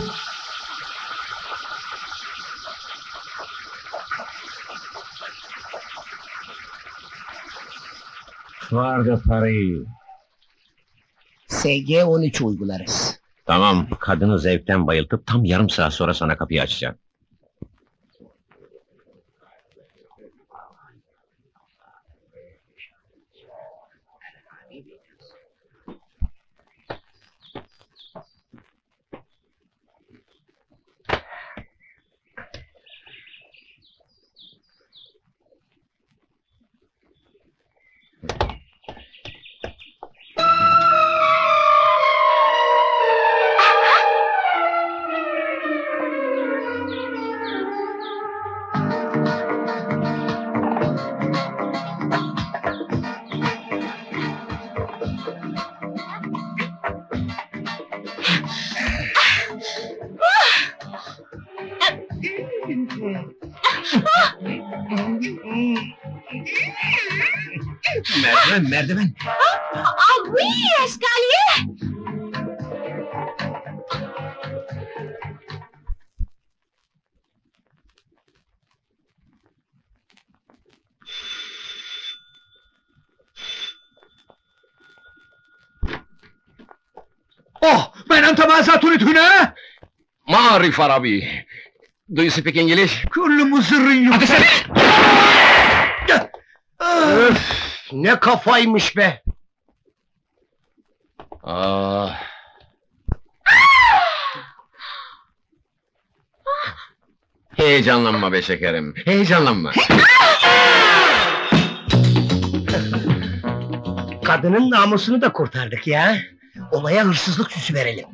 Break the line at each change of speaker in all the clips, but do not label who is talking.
Vardı parayı.
SG 13 uygularız.
Tamam, kadını zevkten bayıltıp tam yarım saat sonra sana kapıyı açacağım. Merdiven!
Ah oui, escalier!
Oh! Ben antamazatun hüne!
Marif Arabi! Do you speak English?
Küllü mızırın yok! Öf! Ne kafaymış be!
Heyecanlanma be şekerim, heyecanlanma!
Kadının namusunu da kurtardık ya! Olaya hırsızlık süsü verelim.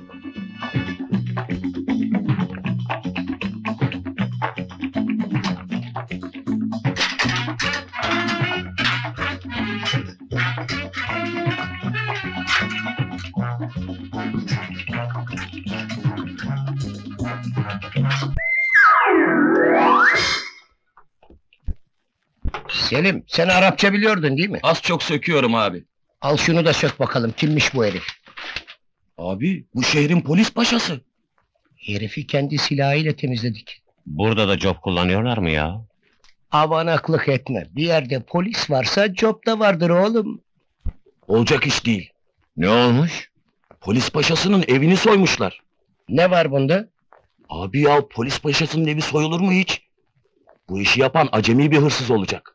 Selim, sen Arapça biliyordun değil mi?
Az çok söküyorum abi.
Al şunu da sök bakalım, kimmiş bu herif?
Abi, bu şehrin polis paşası.
Herifi kendi silahıyla temizledik.
Burada da job kullanıyorlar mı ya?
Avanaklık etme, bir yerde polis varsa job da vardır oğlum.
Olacak iş değil.
Ne olmuş?
Polis paşasının evini soymuşlar.
Ne var bunda?
Abi ya, polis paşasının evi soyulur mu hiç? Bu işi yapan acemi bir hırsız olacak.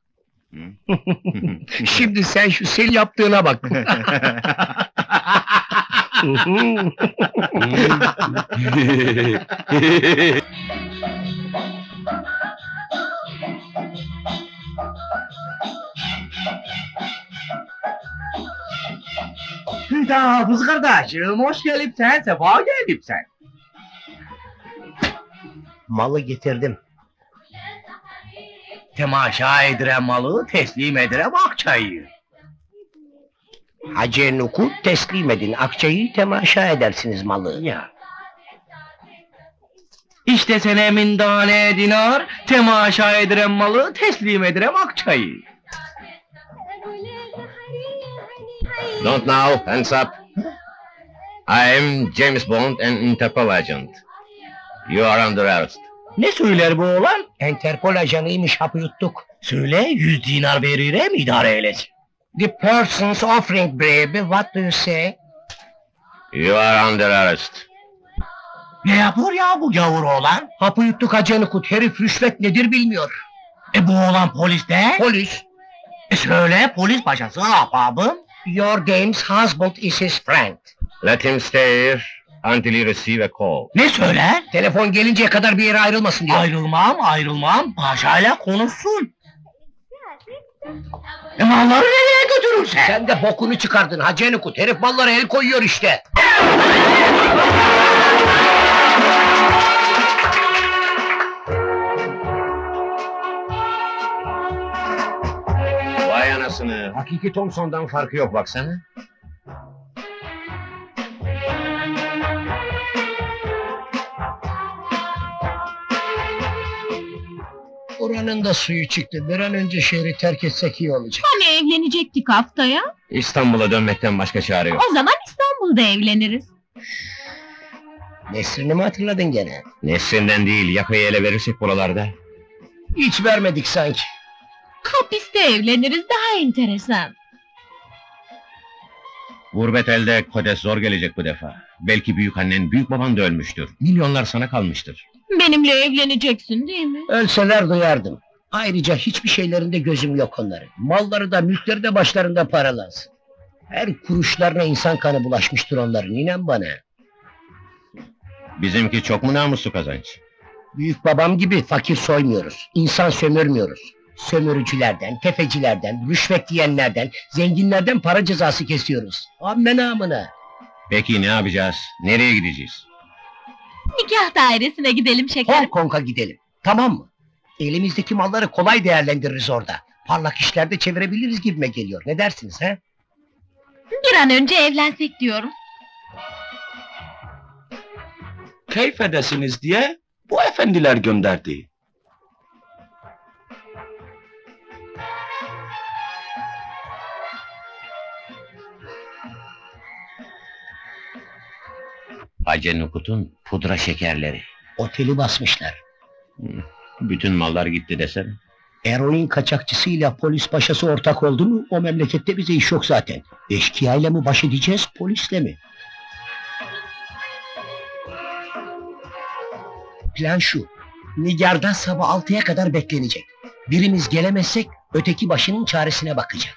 Şimdi sen şu senin yaptığına bak.
Hafız kardeşim, hoş gelipsen, sefa gelipsen.
Malı getirdim.
Temaşa edirem malı, teslim edirem akçayı.
Hacı Nukut teslim edin, akçayı temaşa edersiniz malı.
Ya. İşte sene mindane dinar, temaşa edirem malı, teslim edirem akçayı.
Don't now, hands up! I am James Bond, an Interpol agent. You are under arrest.
Ne söyler bu oğlan?
Interpol ajanıymış, hapı yuttuk.
Söyle, 100 dinar verirem idare eylesin.
The person's offering baby, what do you say?
You are under arrest.
Ne yapıyor ya bu gavur oğlan?
Hapı yuttuk Hacı Nukut, herif rüşvet nedir bilmiyor.
Bu oğlan polis de?
Polis,
Söyle, polis paşası ahbabım.
your dame's husband is his friend.
Let him stay here until you receive a call.
Ne söyler?
Telefon gelinceye kadar bir yere ayrılmasın diyor.
Ayrılmam, paşayla konuşsun. Malları nereye götürürsen?
Sen de bokunu çıkardın Hacı Nukut, herif mallara el koyuyor işte.
Vay anasını, hakiki Thompson'dan farkı yok baksana.
Oranın da suyu çıktı, bir an önce şehri terk etsek iyi olacak.
Hani evlenecektik haftaya?
İstanbul'a dönmekten başka çare yok.
O zaman İstanbul'da evleniriz.
Nesrini mi hatırladın gene?
Nesrinden değil, yakayı ele verirsek buralarda.
Hiç vermedik sanki.
Hapiste evleniriz daha enteresan.
Gurbet elde kodes zor gelecek bu defa. Belki büyük annen, büyük baban da ölmüştür. Milyonlar sana kalmıştır.
Benimle evleneceksin değil mi?
Ölseler duyardım. Ayrıca hiçbir şeylerinde gözüm yok onların. Malları da mülkleri de başlarında paralansın. Her kuruşlarına insan kanı bulaşmıştır onların, inan bana.
Bizimki çok mu namuslu kazanç?
Büyük babam gibi fakir soymuyoruz. İnsan sömürmüyoruz. Sömürücülerden, tefecilerden, rüşvet yiyenlerden, zenginlerden para cezası kesiyoruz. Amme namına.
Peki ne yapacağız? Nereye gideceğiz?
Nikah dairesine gidelim şekerim.
Hong Kong'a gidelim. Tamam mı? Elimizdeki malları kolay değerlendiririz orada. Parlak işlerde çevirebiliriz gibime geliyor. Ne dersiniz he?
Bir an önce evlensek diyorum.
Keyif edesiniz diye bu efendiler gönderdi.
Hacı Nukut'un pudra şekerleri.
Oteli basmışlar.
Bütün mallar gitti desene.
Eroin kaçakçısıyla polis paşası ortak oldu mu o memlekette bize iş yok zaten. Eşkıyayla mı baş edeceğiz, polisle mi? Plan şu. Nigar'da sabah 6'ya kadar beklenecek. Birimiz gelemezsek öteki başının çaresine bakacak.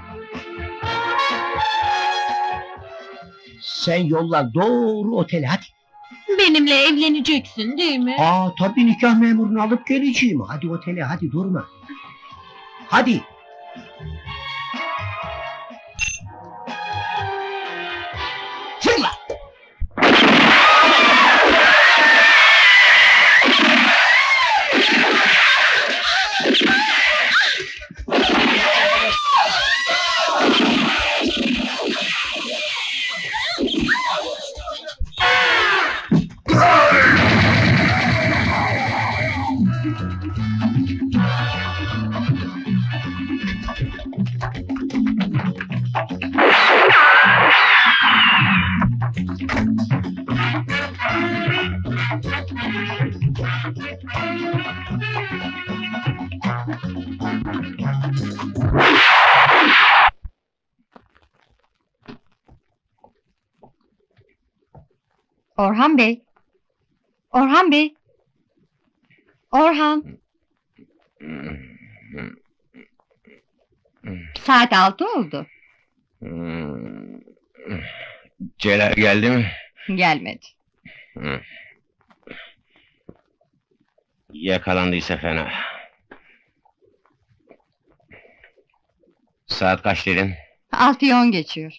Sen yolla doğru otele hadi.
Benimle evleneceksin değil mi?
Tabii nikah memurunu alıp geleceğim. Hadi otele hadi durma. Hadi. Fırla.
Orhan Bey. Orhan Bey. Orhan. Saat 6 oldu.
Celal geldi mi?
Gelmedi.
Yakalandıysa fena. Saat kaç dedin?
6'yı 10 geçiyor.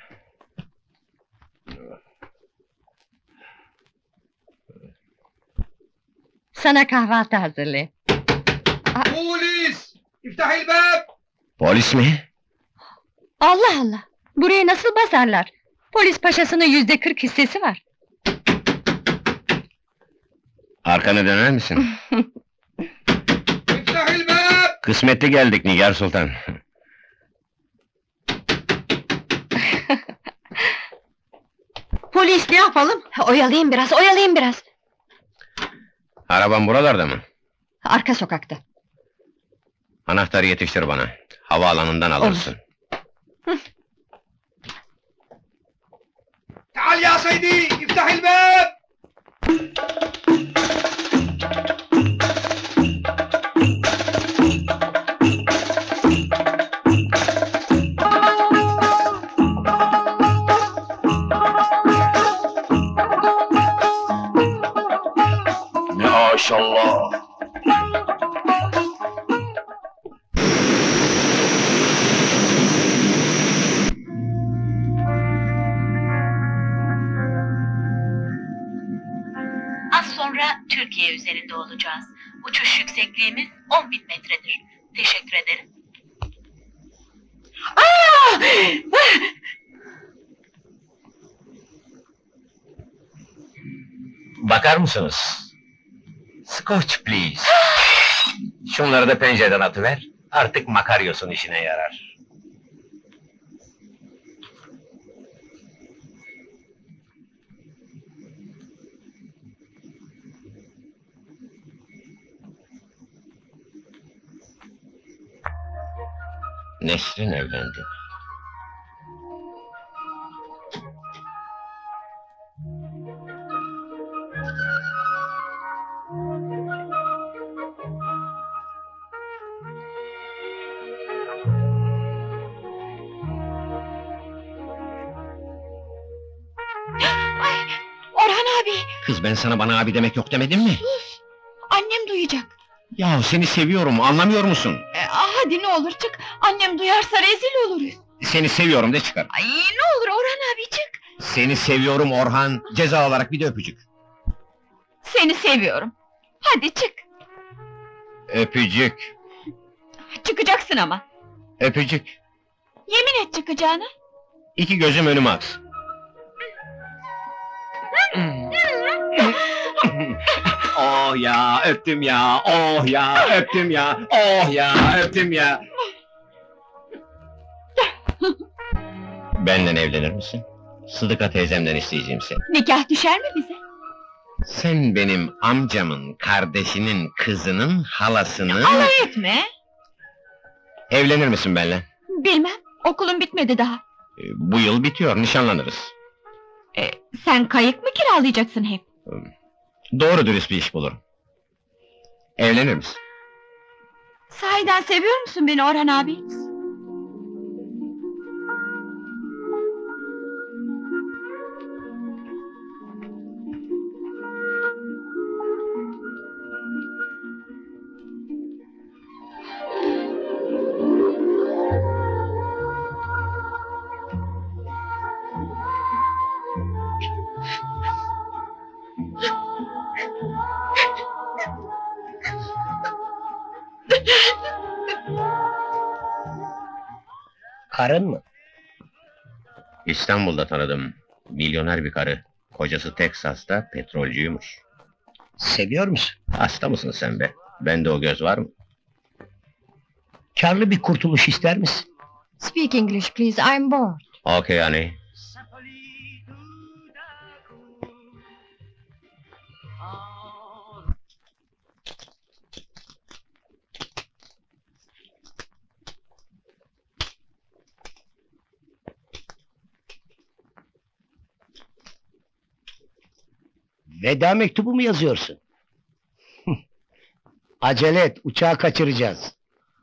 Sana kahvaltı hazırlayayım.
Polis! İftahil bab!
Polis mi?
Allah Allah! Buraya nasıl basarlar? Polis paşasının %40 hissesi var.
Arkana döner misin?
İftahil bab!
Kısmetli geldik Nigar Sultan.
Polis ne yapalım? Oyalayayım biraz, oyalayayım biraz.
Araban buralarda mı?
Arka sokakta.
Anahtarı yetiştir bana. Havaalanından alırsın.
تعال يا سيدي افتح الباب
Maşallah.
Az sonra Türkiye üzerinde olacağız. Uçuş yüksekliğimiz 10.000 metredir. Teşekkür ederim.
Bakar mısınız? Scotch please. Şunları da pencereden atıver. Artık Makaryos'un işine yarar. Nesrin evlendi.
Ay, Orhan abi,
Kız ben sana bana abi demek yok demedim mi?
annem duyacak.
Ya seni seviyorum, anlamıyor musun?
Hadi ne olur çık, annem duyarsa rezil oluruz.
Seni seviyorum de çıkar.
Ay ne olur Orhan abi çık.
Seni seviyorum Orhan, ceza olarak bir de öpücük.
Seni seviyorum. Hadi çık,
Öpücük,
çıkacaksın ama.
öpücük.
Yemin et çıkacağına.
İki gözüm önüme aksın. Oh ya, öptüm ya, oh ya, öptüm ya, oh ya, öptüm ya. Benden evlenir misin? Sıdıka teyzemden isteyeceğim seni.
Nikah düşer mi bize?
Sen benim amcamın, kardeşinin, kızının, halasının...
Alay etme.
Evlenir misin benimle?
Bilmem, okulun bitmedi daha.
Bu yıl bitiyor, nişanlanırız.
Sen kayık mı kiralayacaksın hep?
Doğru dürüst bir iş bulurum. Evlenir misin?
Sahiden seviyor musun beni Orhan abi?
Karın mı?
İstanbul'da tanıdım. Milyoner bir karı. Kocası Teksas'ta petrolcüymüş.
Seviyor musun?
Hasta mısın sen be? Bende o göz var mı?
Karlı bir kurtuluş ister misin?
Speak English please, I'm bored.
Okay honey.
Veda mektubu mu yazıyorsun? Acele et, uçağı kaçıracağız.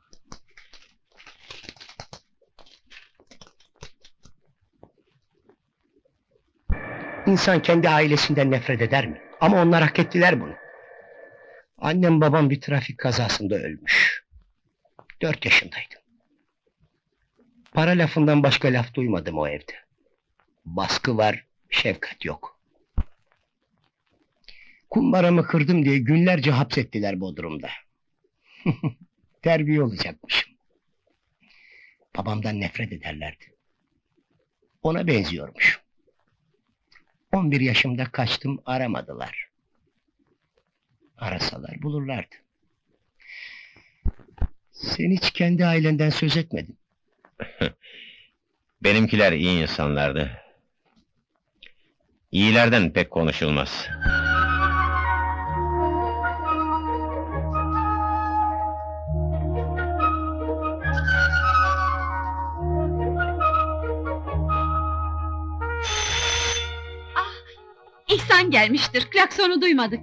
İnsan kendi ailesinden nefret eder mi? Ama onlar hak ettiler bunu. Annem babam bir trafik kazasında ölmüş. 4 yaşındaydım. Para lafından başka laf duymadım o evde. Baskı var, şefkat yok. Kumbaramı kırdım diye günlerce hapsettiler Bodrum'da. Terbiye olacakmışım. Babamdan nefret ederlerdi. Ona benziyormuş. 11 yaşımda kaçtım, aramadılar. Arasalar bulurlardı. Sen hiç kendi ailenden söz etmedin.
Benimkiler iyi insanlardı. İyilerden pek konuşulmaz.
İhsan gelmiştir, klaksonu duymadık.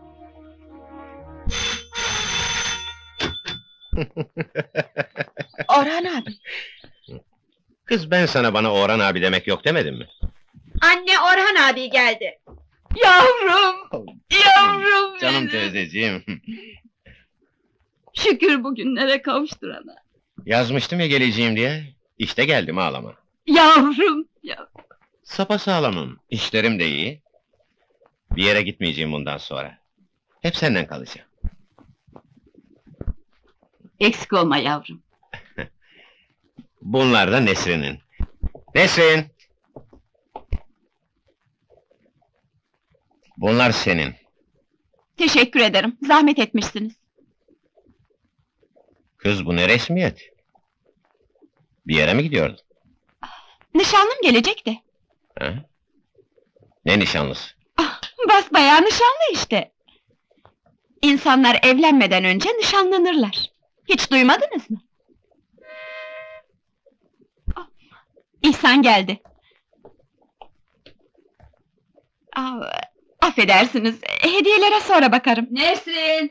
Orhan abi.
Kız ben sana bana Orhan abi demek yok demedim mi?
Anne Orhan abi geldi. Yavrum, yavrum
Canım
benim.
teyzeciğim.
Şükür bugünlere kavuşturana.
Yazmıştım ya geleceğim diye. İşte geldim ağlama.
Yavrum, ya.
Sapasağlamım. İşlerim de iyi. Bir yere gitmeyeceğim bundan sonra. Hep senden kalacağım.
Eksik olma yavrum.
Bunlar da Nesrin'in. Nesrin! Bunlar senin.
Teşekkür ederim, zahmet etmişsiniz.
Kız bu ne resmiyet? Bir yere mi gidiyordun?
Nişanlım gelecek de.
Ha? Ne nişanlısı?
Basbayağı nişanlı işte. İnsanlar evlenmeden önce nişanlanırlar. Hiç duymadınız mı? İhsan geldi. Aa, affedersiniz, hediyelere sonra bakarım.
Nesrin!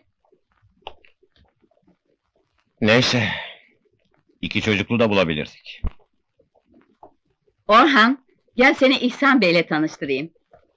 Neyse. 2 çocuklu da bulabilirdik.
Orhan, gel seni İhsan Bey'le tanıştırayım.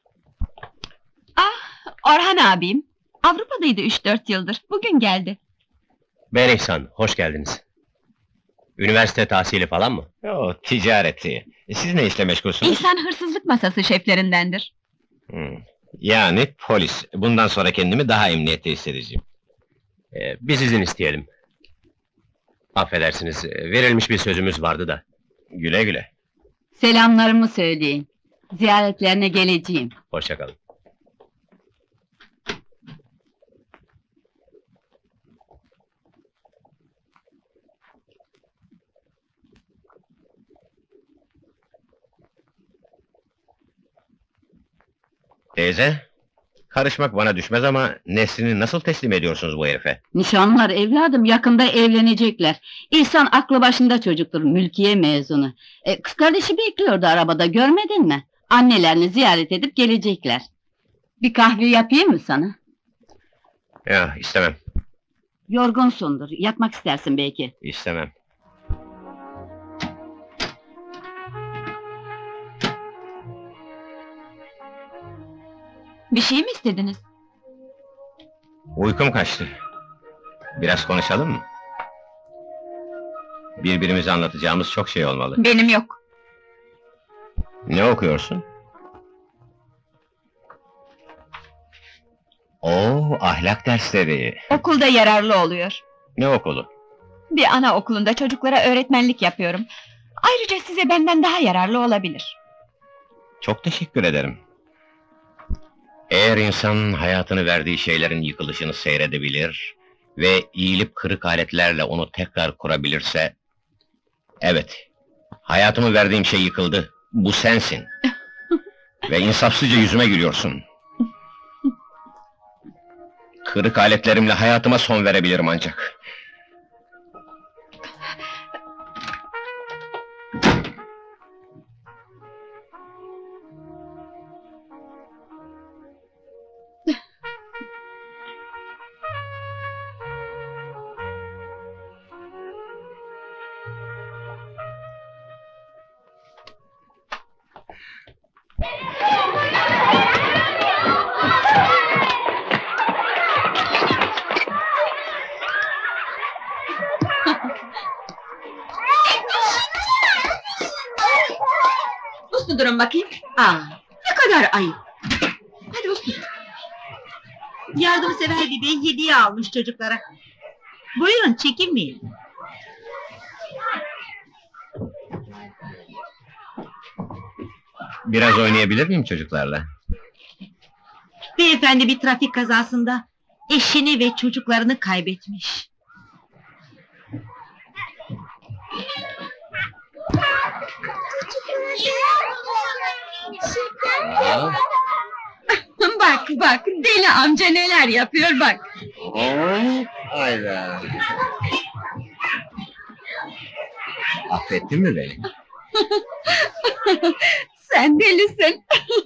Orhan abim. Avrupa'daydı 3-4 yıldır. Bugün geldi.
Ben İhsan, hoş geldiniz. Üniversite tahsili falan mı? Yo, ticareti. Siz ne işle meşgulsünüz?
İhsan hırsızlık masası şeflerindendir.
Yani polis. Bundan sonra kendimi daha emniyette hissedeceğim. Biz izin isteyelim. Affedersiniz, verilmiş bir sözümüz vardı da. Güle güle,
Selamlarımı söyleyin. Ziyaretlerine geleceğim.
hoşça kalın. Teyze, karışmak bana düşmez ama Nesrin'i nasıl teslim ediyorsunuz bu herife?
Nişanlılar evladım, yakında evlenecekler. İhsan aklı başında çocuktur, mülkiye mezunu. Kız kardeşi bekliyordu arabada, görmedin mi? Annelerini ziyaret edip gelecekler. Bir kahve yapayım mı sana?
Ya, istemem,
Yorgunsundur, yatmak istersin belki.
istemem.
Bir şey mi istediniz?
Uykum kaçtı. Biraz konuşalım mı? Birbirimize anlatacağımız çok şey olmalı.
Benim yok.
Ne okuyorsun? Oo, ahlak dersleri.
Okulda yararlı oluyor.
Ne okulu?
Bir anaokulunda çocuklara öğretmenlik yapıyorum. Ayrıca size benden daha yararlı olabilir.
Çok teşekkür ederim. Eğer insan hayatını verdiği şeylerin yıkılışını seyredebilir ve eğilip kırık aletlerle onu tekrar kurabilirse... Evet, hayatımı verdiğim şey yıkıldı. Bu sensin. Ve insafsızca yüzüme gülüyorsun. Kırık aletlerimle hayatıma son verebilirim ancak.
Uslu durun bakayım. Ne kadar ayıp. Hadi uslu durun. Yardımsever bir bey hediye almış çocuklara. Buyurun, çekinmeyin.
Biraz oynayabilir miyim çocuklarla?
Beyefendi bir trafik kazasında eşini ve çocuklarını kaybetmiş. Bak, deli amca neler yapıyor bak.
Hayda. Affettin mi beni?
Sen delisin.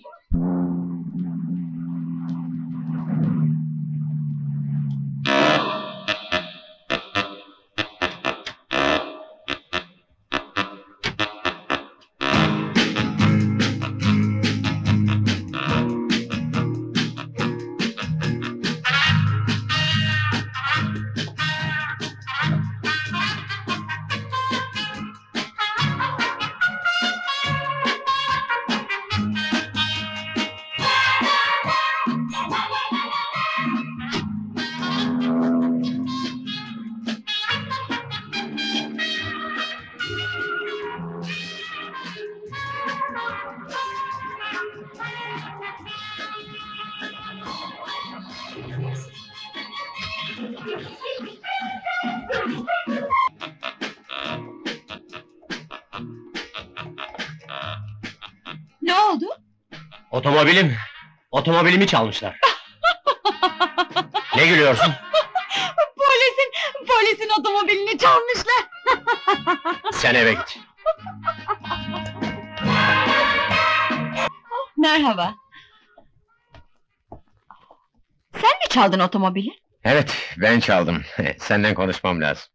Ne oldu?
Otomobilimi çalmışlar. Ne gülüyorsun?
Polisin otomobilini çalmışlar.
Sen eve git.
Merhaba. Sen mi çaldın otomobili?
Evet, ben çaldım. Senden konuşmam lazım.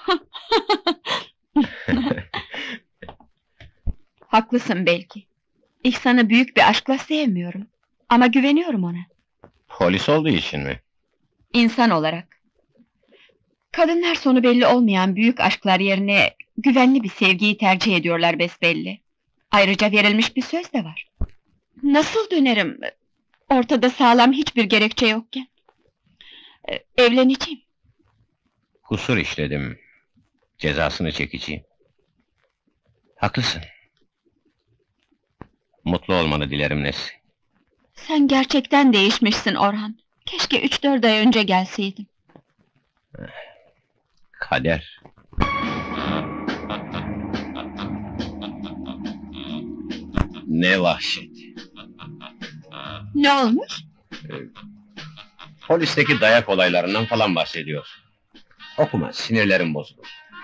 Haklısın belki. İhsan'ı büyük bir aşkla sevmiyorum. Ama güveniyorum ona.
Polis olduğu için mi?
İnsan olarak. Kadınlar sonu belli olmayan büyük aşklar yerine güvenli bir sevgiyi tercih ediyorlar besbelli. Ayrıca verilmiş bir söz de var. Nasıl dönerim? Ortada sağlam hiçbir gerekçe yokken. Evleneceğim.
Kusur işledim. Cezasını çekeceğim. Haklısın. Mutlu olmanı dilerim Nesrin.
Sen gerçekten değişmişsin Orhan. Keşke 3-4 ay önce gelseydin.
Kader. Ne vahşet.
Ne olmuş?
Polisteki dayak olaylarından falan bahsediyor. Okuma, sinirlerim bozulur.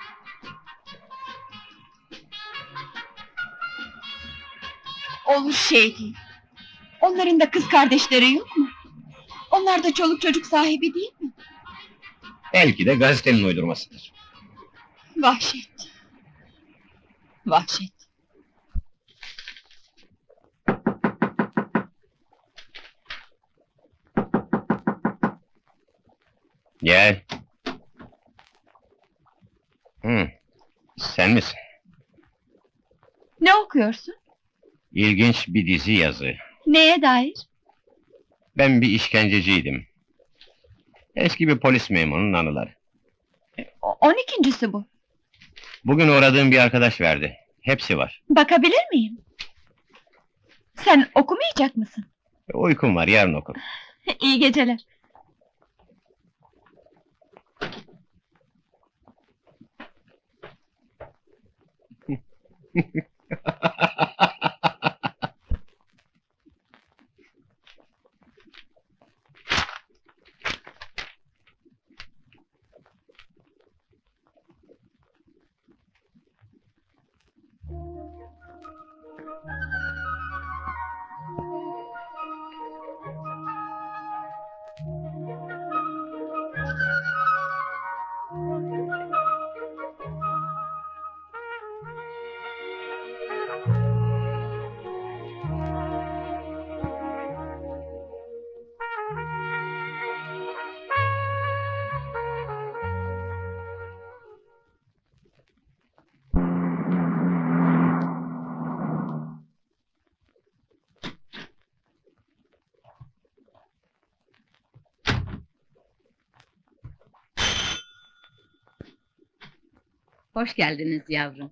Olur şey değil. Onların da kız kardeşleri yok mu? Onlar da çoluk çocuk sahibi değil mi?
Belki de gazetenin uydurmasıdır.
Vahşet. Vahşet.
Gel. Sen misin?
Ne okuyorsun?
İlginç bir dizi yazı.
Neye dair?
Ben bir işkenceciydim. Eski bir polis memurunun anıları.
12.'si bu.
Bugün uğradığım bir arkadaş verdi. Hepsi var.
Bakabilir miyim? Sen okumayacak mısın?
Uykum var, yarın okurum.
İyi geceler.
Hoş geldiniz yavrum.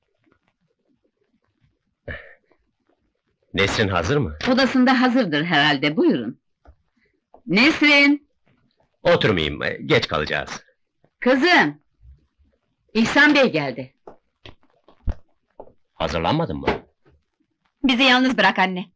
Nesrin hazır mı?
Odasında hazırdır herhalde, buyurun. Nesrin!
Oturmayayım, geç kalacağız.
Kızım! İhsan Bey geldi.
Hazırlanmadın mı?
Bizi yalnız bırak anne.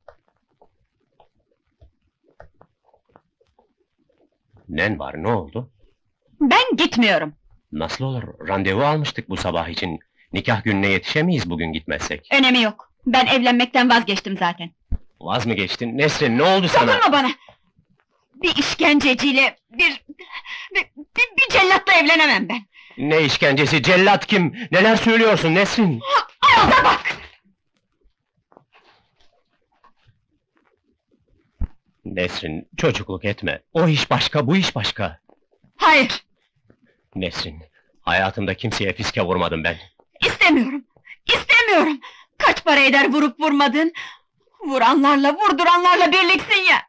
Nen var, ne oldu?
Ben gitmiyorum.
Nasıl olur? Randevu almıştık bu sabah için. Nikah gününe yetişemeyiz bugün gitmezsek.
Önemi yok. Ben evlenmekten vazgeçtim zaten.
Vaz mı geçtin? Nesrin, ne oldu sana?
Dokunma bana! Bir işkenceciyle, bir cellatla evlenemem ben.
Ne işkencesi, cellat kim? Neler söylüyorsun Nesrin?
Ağza bak!
Nesrin, çocukluk etme. O iş başka, bu iş başka.
Hayır,
Nesrin, hayatımda kimseye fiske vurmadım ben.
istemiyorum. İstemiyorum. Kaç para eder vurup vurmadın? Vuranlarla, vurduranlarla birliksin ya!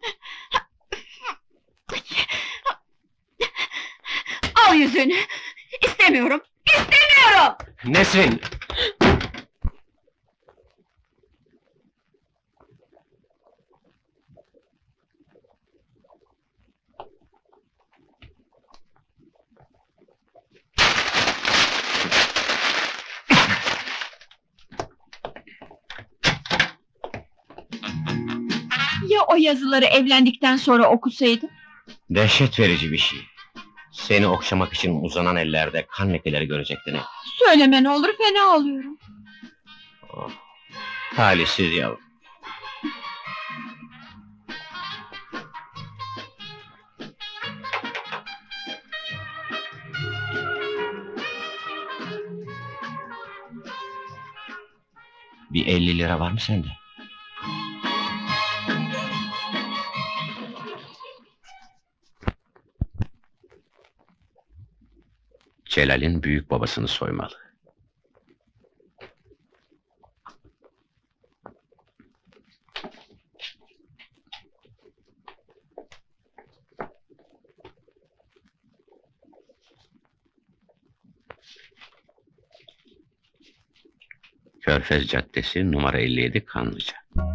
Al yüzüğünü! İstemiyorum! İstemiyorum!
Nesrin!
Ya o yazıları evlendikten sonra okusaydım?
Dehşet verici bir şey. Seni okşamak için uzanan ellerde kan lekeleri görecektin hep.
Söyleme ne olur, fena oluyorum.
Oh, talihsiz yavrum. Bir 50 lira var mı sende? Celal'in büyük babasını soymalı. Körfez Caddesi, numara 57, Kanlıca.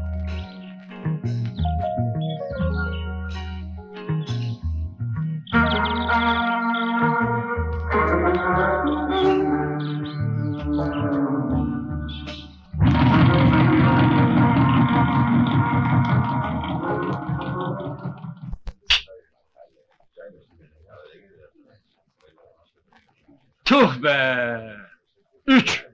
Tuh be! 3!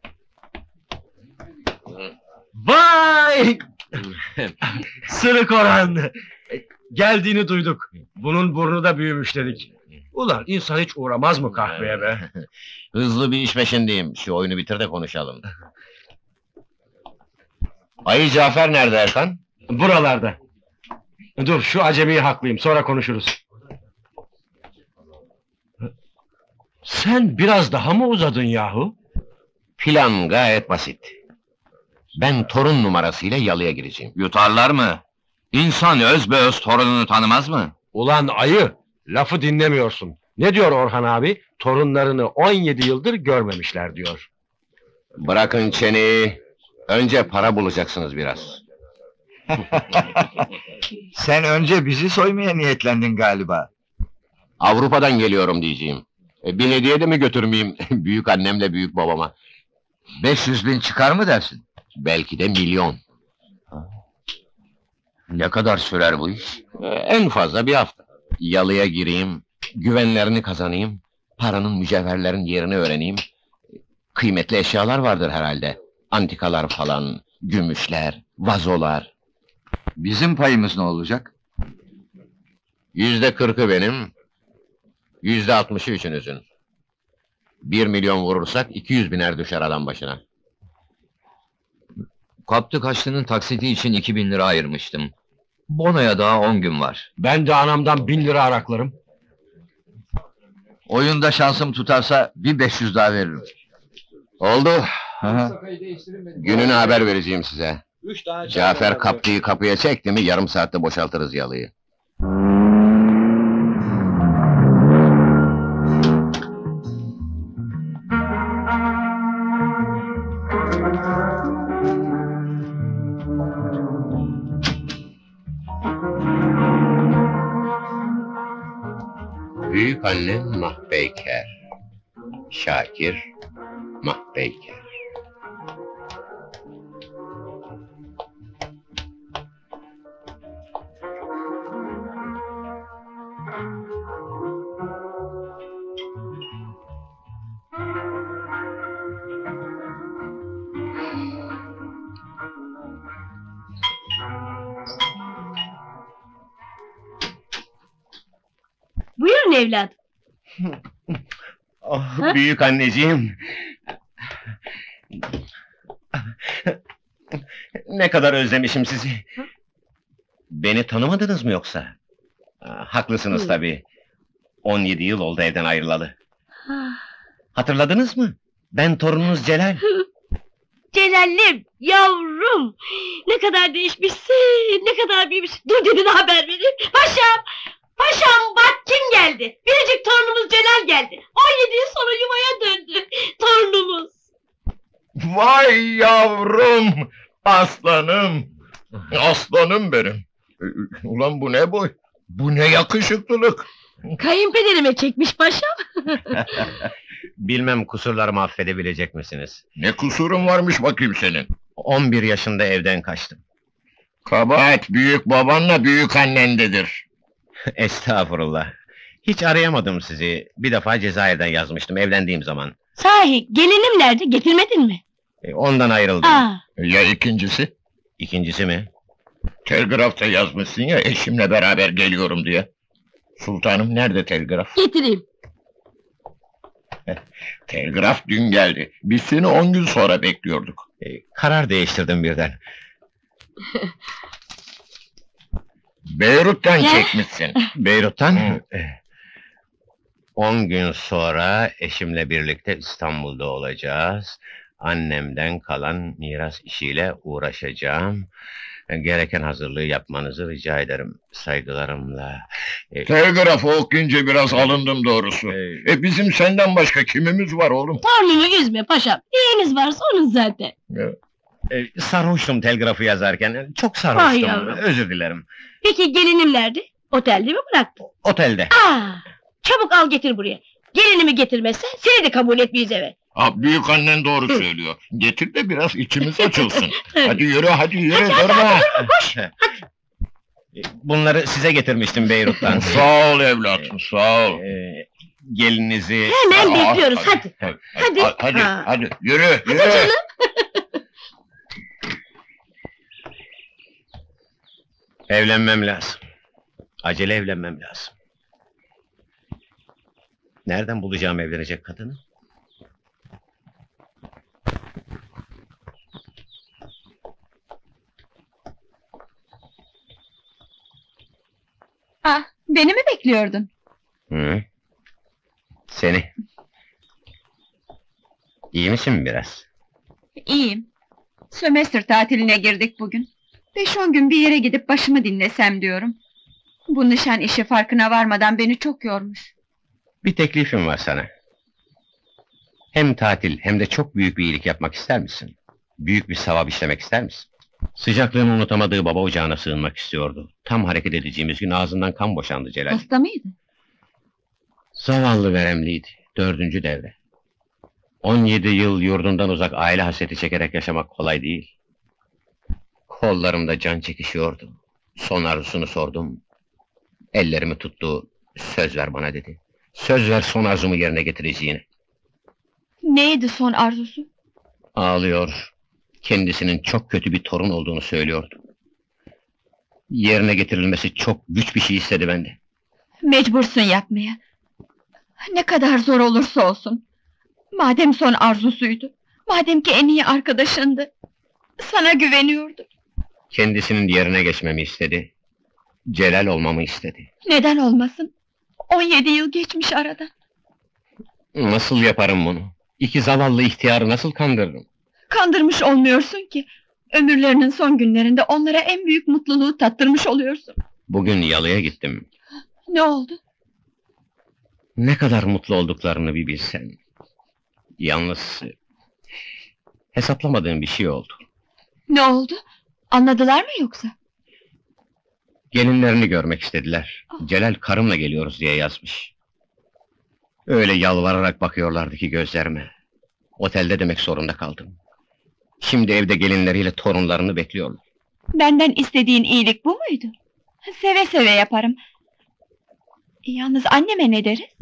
Vay! Sırık Orhan! Geldiğini duyduk. Bunun burnu da büyümüş dedik. Ulan insan hiç uğramaz mı kahveye be?
Hızlı bir iş peşindeyim. Şu oyunu bitir de konuşalım. Ayı Cafer nerede Erkan?
Buralarda. Dur şu acemiyi haklayayım, sonra konuşuruz. Sen biraz daha mı uzadın yahu?
Plan gayet basit. Ben torun numarasıyla yalıya gireceğim.
Yutarlar mı? İnsan özbeöz torununu tanımaz mı?
Ulan ayı, lafı dinlemiyorsun. Ne diyor Orhan abi? Torunlarını 17 yıldır görmemişler diyor.
Bırakın çeneyi. Önce para bulacaksınız biraz.
Sen önce bizi soymaya niyetlendin galiba.
Avrupa'dan geliyorum diyeceğim. Bir hediye de mi götürmeyeyim büyük annemle büyük babama?
500.000 çıkar mı dersin?
Belki de milyon.
Ne kadar sürer bu iş?
En fazla bir hafta. Yalıya gireyim, güvenlerini kazanayım, paranın, mücevherlerin yerini öğreneyim. Kıymetli eşyalar vardır herhalde. Antikalar falan, gümüşler, vazolar.
Bizim payımız ne olacak?
%40'ı benim, %60'ı üçünüzün. 1 milyon vurursak 200 biner düşer adam başına.
Kaptı kaçtının taksiti için 2000 lira ayırmıştım. Bonoya daha 10 gün var.
Ben de anamdan 1000 lira araklarım.
Oyunda şansım tutarsa bir 500 daha veririm.
Oldu.
Aha.
Gününü haber vereceğim size. Cafer kapıyı kapıya çekti mi yarım saatte boşaltırız yalıyı. Büyük anne Mahpeyker. Şakir Mahpeyker.
Buyurun evladım.
Oh, büyük anneciğim. Ne kadar özlemişim sizi. Beni tanımadınız mı yoksa? Haklısınız tabii. 17 yıl oldu evden ayrılalı. Hatırladınız mı? Ben torununuz Celal.
Celal'im, yavrum! Ne kadar değişmişsin, ne kadar büyümüş. Dur dedin haber vereyim. Paşam, paşam bak kim geldi. Biricik torunumuz Celal geldi. 17 yıl sonra yuvaya döndü. Torunumuz.
Vay yavrum! Aslanım! Aslanım benim! Ulan bu ne boy? Bu ne yakışıklılık!
Kayınpederime çekmiş paşam.
Bilmem kusurlarımı affedebilecek misiniz?
Ne kusurun varmış bakayım senin?
11 yaşında evden kaçtım.
Kabahat büyük babanla büyük annendedir.
Estağfurullah. Hiç arayamadım sizi. Bir defa Cezayir'den yazmıştım evlendiğim zaman.
Sahi gelinim nerede, getirmedin mi?
Ondan ayrıldım.
Aa,
Ya ikincisi?
İkincisi mi?
Telgrafta yazmışsın ya eşimle beraber geliyorum diye. Sultanım nerede telgraf?
getireyim.
Telgraf dün geldi. Biz seni 10 gün sonra bekliyorduk.
Karar değiştirdim birden.
Beyrut'tan
Ya.
çekmişsin.
Beyrut'tan.
Hı.
10 gün sonra eşimle birlikte İstanbul'da olacağız. Annemden kalan miras işiyle uğraşacağım. Gereken hazırlığı yapmanızı rica ederim. Saygılarımla.
Telgrafı okuyunca biraz alındım doğrusu.
e,
Bizim senden başka kimimiz var oğlum?
Torununu üzme paşam. Neyiniz varsa onun zaten.
Sarhoştum telgrafı yazarken. Çok
Ay
sarhoştum.
yavrum.
Özür dilerim.
Peki gelinim nerede? Otelde mi bıraktın?
Otelde.
Aa, çabuk al getir buraya. Gelinimi getirmezsen seni de kabul etmeyiz eve.
Büyük annen doğru söylüyor. Getir de biraz içimiz açılsın. Hadi yürü, hadi yürü, durma.
Bunları size getirmiştim Beyrut'tan.
Sağ ol evlatım, sağ ol.
Gelinizi...
Hemen
Aa,
bekliyoruz hadi. Hadi.
Hadi,
Ha.
hadi, yürü, yürü.
canım.
Evlenmem lazım. Acele evlenmem lazım. Nereden bulacağım evlenecek kadını?
Ah, beni mi bekliyordun?
Hı? Seni. İyi misin biraz?
İyiyim. Sömestr tatiline girdik bugün. 5-10 gün bir yere gidip başımı dinlesem diyorum. Bu nişan işi farkına varmadan beni çok yormuş.
Bir teklifim var sana. Hem tatil hem de çok büyük bir iyilik yapmak ister misin? Büyük bir sevap işlemek ister misin? Sıcaklığını unutamadığı baba ocağına sığınmak istiyordu. Tam hareket edeceğimiz gün ağzından kan boşandı Celal.
Hasta mıydı?
Zavallı veremliydi. 4. devre. 17 yıl yurdundan uzak aile hasreti çekerek yaşamak kolay değil. Kollarımda can çekişiyordu. Son arzusunu sordum. Ellerimi tuttu. Söz ver bana dedi. Söz ver son arzumu yerine getireceğini.
Neydi son arzusu?
Ağlıyor. Kendisinin çok kötü bir torun olduğunu söylüyordu. Yerine getirilmesi çok güç bir şey istedi benden.
Mecbursun yapmaya. Ne kadar zor olursa olsun. Madem son arzusuydu. Madem ki en iyi arkadaşındı. Sana güveniyordu.
Kendisinin yerine geçmemi istedi. Celal olmamı istedi.
Neden olmasın? 17 yıl geçmiş arada.
Nasıl yaparım bunu? İki zavallı ihtiyarı nasıl kandırırım?
Kandırmış olmuyorsun ki. Ömürlerinin son günlerinde onlara en büyük mutluluğu tattırmış oluyorsun.
Bugün yalıya gittim.
Ne oldu?
Ne kadar mutlu olduklarını bir bilsen. Yalnız... hesaplamadığım bir şey oldu.
Ne oldu? Anladılar mı yoksa?
Gelinlerini görmek istediler. Celal karımla geliyoruz diye yazmış. Öyle yalvararak bakıyorlardı ki gözlerime. Otelde demek zorunda kaldım. Şimdi evde gelinleriyle torunlarını bekliyorlar.
Benden istediğin iyilik bu muydu? Seve seve yaparım. Yalnız anneme ne deriz?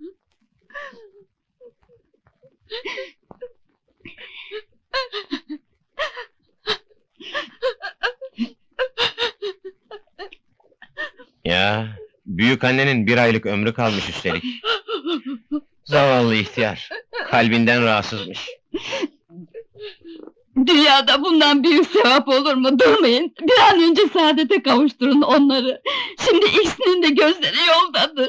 Ya, büyük annenin 1 aylık ömrü kalmış üstelik. Zavallı ihtiyar, kalbinden rahatsızmış.
Dünyada bundan büyük sevap olur mu? Durmayın. Bir an önce saadete kavuşturun onları. Şimdi ikisinin de gözleri yoldadır.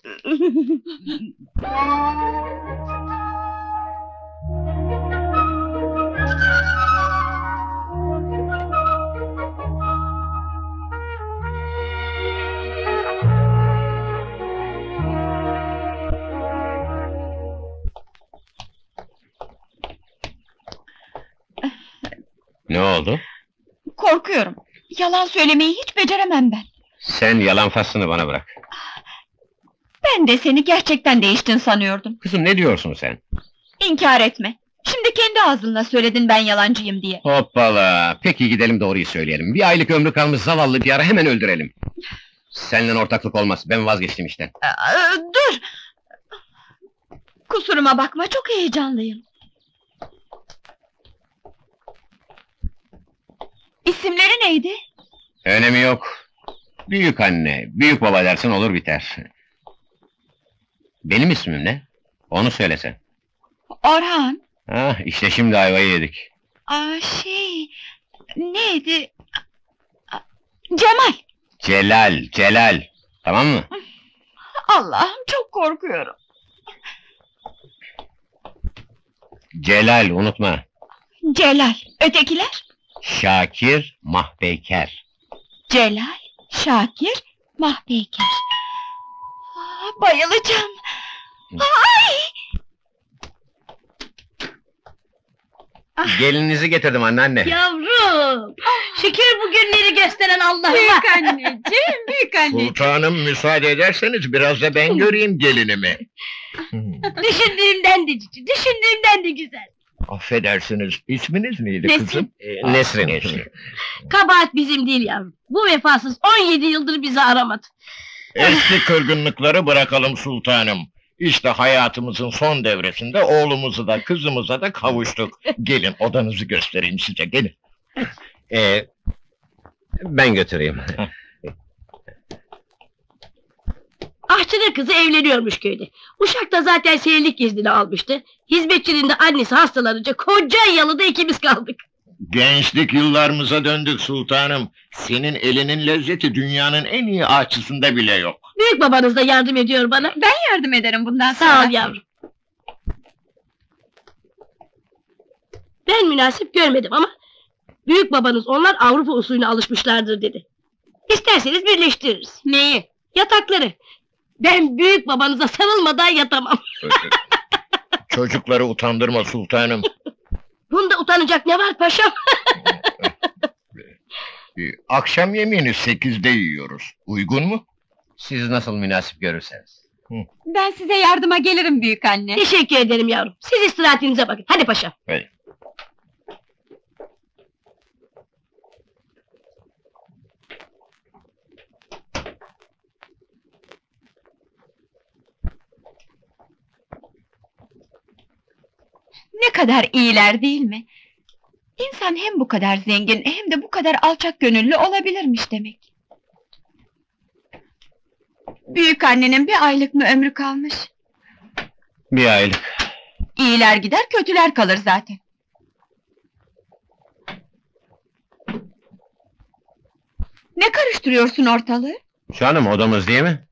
Ne oldu?
Korkuyorum. Yalan söylemeyi hiç beceremem ben.
Sen yalan faslını bana bırak.
Ben de seni gerçekten değiştin sanıyordum.
Kızım ne diyorsun sen?
İnkar etme. Şimdi kendi ağzınla söyledin ben yalancıyım diye.
Hoppala! Peki gidelim doğruyu söyleyelim. 1 aylık ömrü kalmış zavallı bir ara hemen öldürelim. Seninle ortaklık olmaz, ben vazgeçtim işten.
Dur! Kusuruma bakma, çok heyecanlıyım. İsimleri neydi?
Önemi yok. Büyük anne, büyük baba dersin olur biter. Benim ismim ne? Onu söylesen.
Orhan.
Ah, işte şimdi ayvayı yedik.
Neydi? Cemal.
Celal. Tamam mı?
Allah'ım, çok korkuyorum.
Celal, unutma.
Celal. Ötekiler?
Şakir, Mahpeyker.
Celal, Şakir, Mahpeyker. Bayılacağım.
Gelininizi getirdim anneanne.
Yavrum! Şükür bu günleri gösteren Allah'ıma!
Büyük anneciğim, büyük anneciğim.
Sultanım müsaade ederseniz biraz da ben göreyim gelinimi.
Düşündüğümden de cici, düşündüğümden de güzel.
Affedersiniz, isminiz neydi
Nesrin.
kızım?
Nesrin.
Kabahat bizim değil yavrum. Bu vefasız 17 yıldır bizi aramadı.
Eski kırgınlıkları bırakalım sultanım. İşte hayatımızın son devresinde oğlumuzu da kızımıza da kavuştuk. Gelin odanızı göstereyim size, gelin.
Ben götüreyim.
Ahçıda kızı evleniyormuş köyde. Uşak da zaten senelik iznini almıştı. Hizmetçinin de annesi hastalanınca koca yalıda ikimiz kaldık.
Gençlik yıllarımıza döndük sultanım. Senin elinin lezzeti dünyanın en iyi aşçısında bile yok.
Büyük babanız da yardım ediyor bana.
Ben yardım ederim bundan sonra.
Sağ ol yavrum. Ben münasip görmedim ama büyük babanız onlar Avrupa usulüne alışmışlardır dedi. İsterseniz birleştiririz.
Neyi?
Yatakları. Ben büyük babanıza sarılmadan yatamam.
Çocukları utandırma sultanım.
Bunda utanacak ne var paşam?
Akşam yemeğini 8'de yiyoruz. Uygun mu?
Siz nasıl münasip görürseniz.
Ben size yardıma gelirim büyük anne.
Teşekkür ederim yavrum. Siz istirahatinize bakın. Hadi paşam.
Hayır.
Ne kadar iyiler değil mi? İnsan hem bu kadar zengin hem de bu kadar alçak gönüllü olabilirmiş demek. Büyük annenin bir aylık mı ömrü kalmış?
Bir aylık.
İyiler gider, kötüler kalır zaten. Ne karıştırıyorsun ortalığı?
Canım odamız değil mi?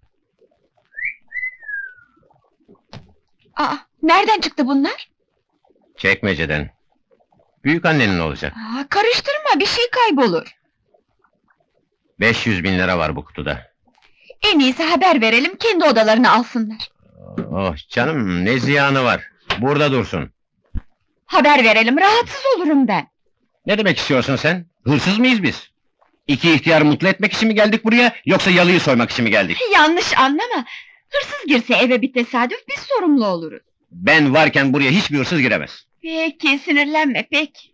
Nereden çıktı bunlar?
Çekmeceden. Büyük annenin olacak.
Karıştırma, bir şey kaybolur.
500.000 lira var bu kutuda.
En iyisi haber verelim, kendi odalarını alsınlar.
Oh canım, ne ziyanı var? Burada dursun.
Haber verelim, rahatsız olurum ben.
Ne demek istiyorsun sen? Hırsız mıyız biz? İki ihtiyar mutlu etmek için mi geldik buraya, yoksa yalıyı soymak için mi geldik?
Yanlış anlama. Hırsız girse eve bir tesadüf, biz sorumlu oluruz.
Ben varken buraya hiçbir hırsız giremez.
Peki, sinirlenme, peki.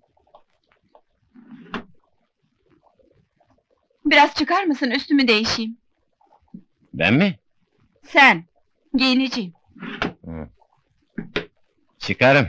Biraz çıkar mısın, üstümü değişeyim.
Ben mi?
Sen, giyineceğim.
Çıkarım.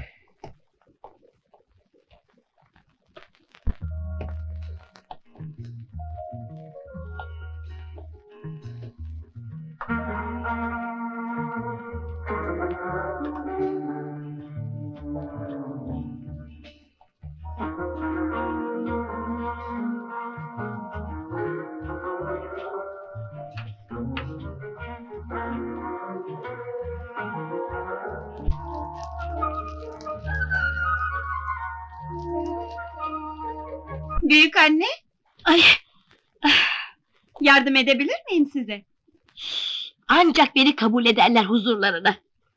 Büyük anne,
Ay,
yardım edebilir miyim size?
ancak beni kabul ederler huzurlarına.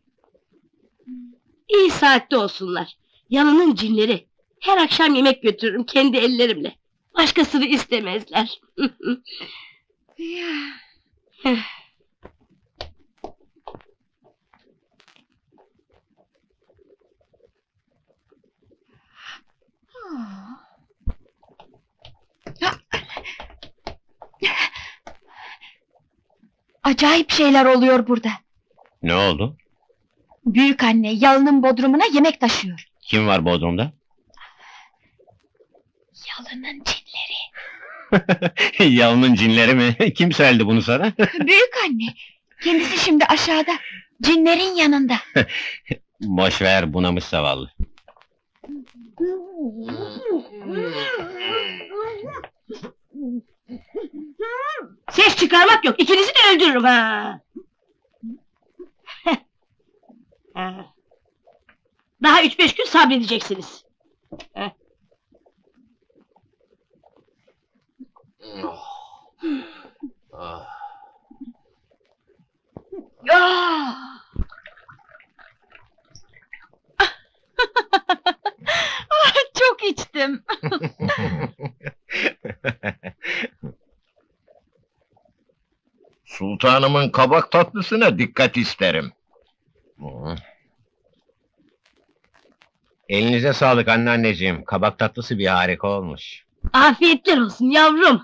İyi saatte olsunlar. Yanının cinleri. Her akşam yemek götürürüm kendi ellerimle. Başkasını istemezler.
Acayip şeyler oluyor burada.
Ne oldu?
Büyük anne yalının bodrumuna yemek taşıyor.
Kim var Bodrum'da?
Yalının cinleri.
Yalının cinleri mi? Kim söyledi bunu sana?
Büyük anne, kendisi şimdi aşağıda. Cinlerin yanında.
Boş ver, bunamış zavallı.
Ses çıkarmak yok, ikinizi de öldürürüm ha! Daha 3-5 gün sabredeceksiniz.
Çok içtim.
Sultanımın kabak tatlısına dikkat isterim.
Elinize sağlık anneanneciğim. Kabak tatlısı bir harika olmuş.
Afiyetler olsun yavrum.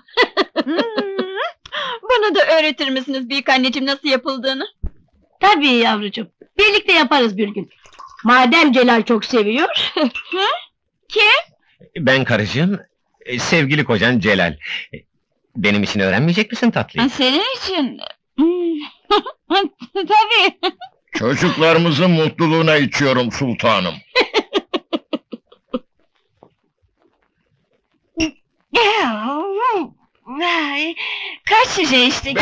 Bana da öğretir misiniz büyük anneciğim nasıl yapıldığını?
Tabii yavrucuğum, birlikte yaparız bir gün. Madem Celal çok seviyor.
Ben karıcığım, sevgili kocan Celal. Benim için öğrenmeyecek misin tatlıyı?
Senin için. Tabii.
Çocuklarımızın mutluluğuna içiyorum sultanım.
Vay, kaç şişe içtik?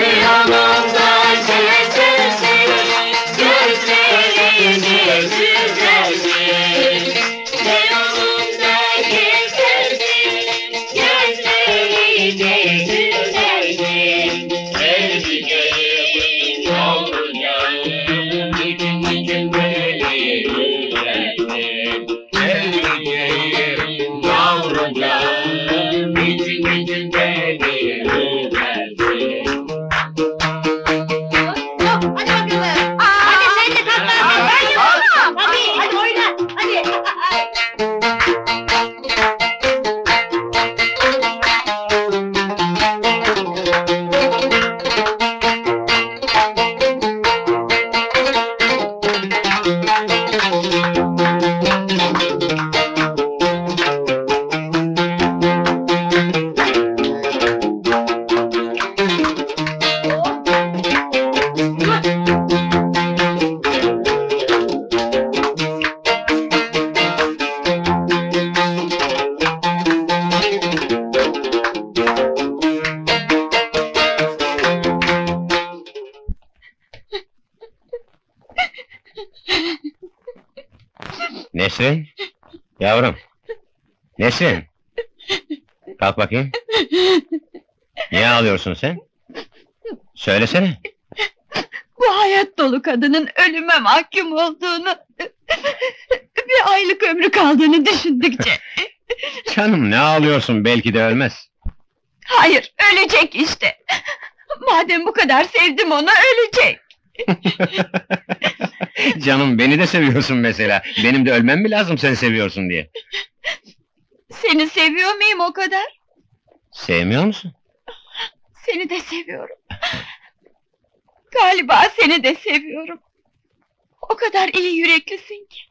Hadi sen de kalk lan, ben yapamam. Hadi oyna, hadi.
Nesrin? Yavrum. Nesrin? Kalk bakayım. Niye ağlıyorsun sen? Söylesene.
Bu hayat dolu kadının ölüme mahkum olduğunu... ...bir aylık ömrü kaldığını düşündükçe...
Canım ne ağlıyorsun, belki de ölmez.
Hayır, ölecek işte! Madem bu kadar sevdim onu, ölecek!
Canım beni de seviyorsun mesela. Benim de ölmem mi lazım sen seviyorsun diye?
Seni seviyor muyum o kadar?
Sevmiyor musun?
Seni de seviyorum. Galiba seni de seviyorum. O kadar iyi yüreklisin ki.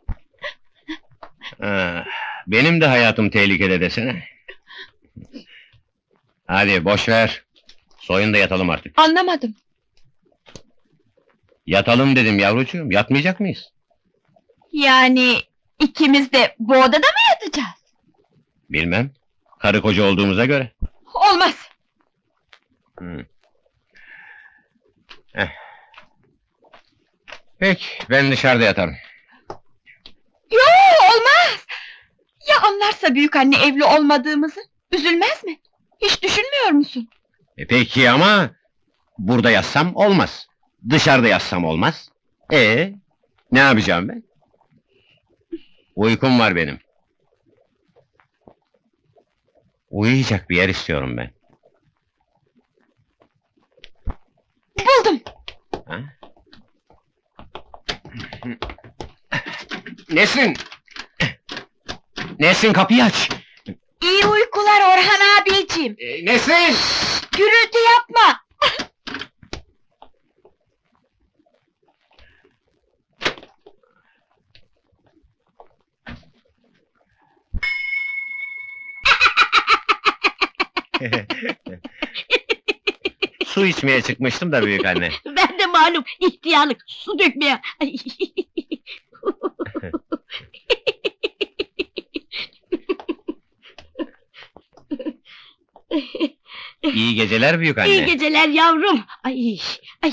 Benim de hayatım tehlikede desene. Hadi boş ver. Soyun da yatalım artık.
Anlamadım.
Yatalım dedim yavrucuğum. Yatmayacak mıyız?
Yani ikimiz de bu odada mı yatacağız?
Bilmem. Karı koca olduğumuza göre.
Olmaz.
Peki, ben dışarıda yatarım.
Yo, olmaz! Ya anlarsa büyük anne evli olmadığımızı? Üzülmez mi? Hiç düşünmüyor musun?
Peki ama... ...burada yatsam olmaz. Dışarıda yatsam olmaz. Ne yapacağım ben? Uykum var benim. Uyuyacak bir yer istiyorum ben.
Buldum!
Ha? Nesrin! Nesrin kapıyı aç!
İyi uykular Orhan abiciğim!
Nesrin!
Gürültü yapma!
Su içmeye çıkmıştım da büyük anne.
Ben Sen de malum ihtiyarlık, su dökmeye. Ay.
İyi geceler büyük anne.
İyi geceler yavrum. Ay, ay.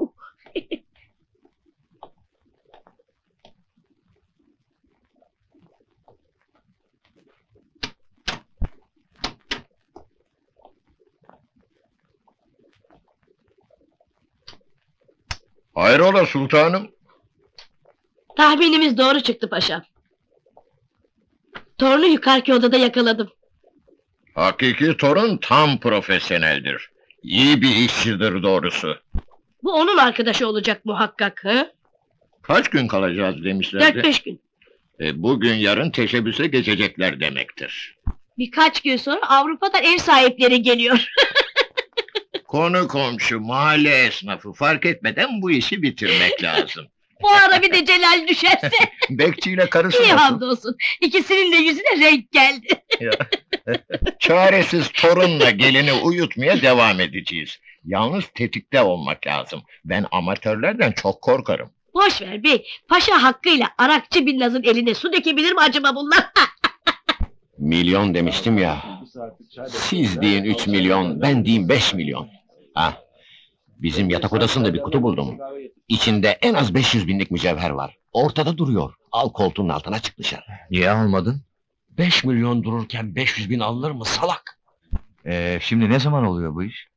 Hayrola sultanım?
Tahminimiz doğru çıktı paşam. Torunu yukarıki odada yakaladım.
Hakiki torun tam profesyoneldir. İyi bir işçidir doğrusu.
Bu onun arkadaşı olacak muhakkak, ha?
Kaç gün kalacağız demişlerdi.
4-5 gün.
Bugün yarın teşebbüse geçecekler demektir.
Birkaç gün sonra Avrupa'dan ev sahipleri geliyor.
Konu komşu, mahalle esnafı fark etmeden bu işi bitirmek lazım.
Bu ara bir de Celal düşerse.
Bekçiyle karısı
İyi
nasıl?
hamdolsun. İkisinin de yüzüne renk geldi.
Çaresiz torunla gelini uyutmaya devam edeceğiz. Yalnız tetikte olmak lazım. Ben amatörlerden çok korkarım.
Boş ver bey. Paşa hakkıyla Arakçı Binnaz'ın eline su dökebilir mi acaba bunlar?
Milyon demiştim ya. Siz deyin 3 milyon, ben diyeyim 5 milyon. Ha, bizim yatak odasında bir kutu buldum. İçinde en az 500 binlik mücevher var. Ortada duruyor. Al koltuğun altına çık dışarı.
Niye almadın?
5 milyon dururken 500 bin alınır mı salak?
Şimdi ne zaman oluyor bu iş?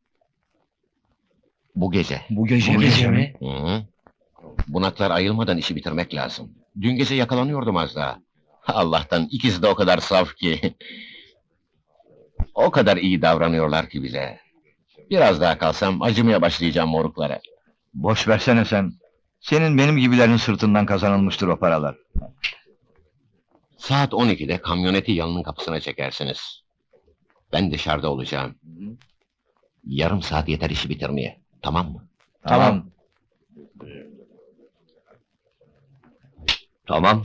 Bu gece.
Bu gece mi?
Hı. Bunaklar ayılmadan işi bitirmek lazım. Dün gece yakalanıyordum az daha. Allah'tan ikisi de o kadar saf ki. O kadar iyi davranıyorlar ki bize. Biraz daha kalsam acımaya başlayacağım moruklara.
Boş versene sen. Senin benim gibilerin sırtından kazanılmıştır o paralar.
Saat 12'de kamyoneti yanının kapısına çekersiniz. Ben dışarıda olacağım. Yarım saat yeter işi bitirmeye. Tamam mı?
Tamam.
Tamam.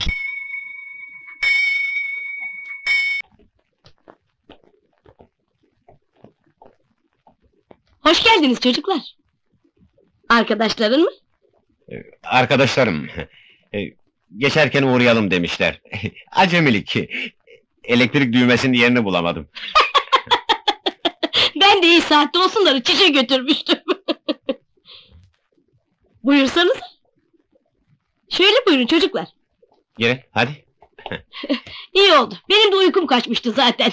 Hoş geldiniz çocuklar. Arkadaşların mı?
Arkadaşlarım, geçerken uğrayalım demişler. Acemilik. Elektrik düğmesinin yerini bulamadım.
Ben de iyi saatte olsunları çişe götürmüştüm. Buyursanız. Şöyle buyurun çocuklar.
Gelin, hadi.
İyi oldu. Benim de uykum kaçmıştı zaten.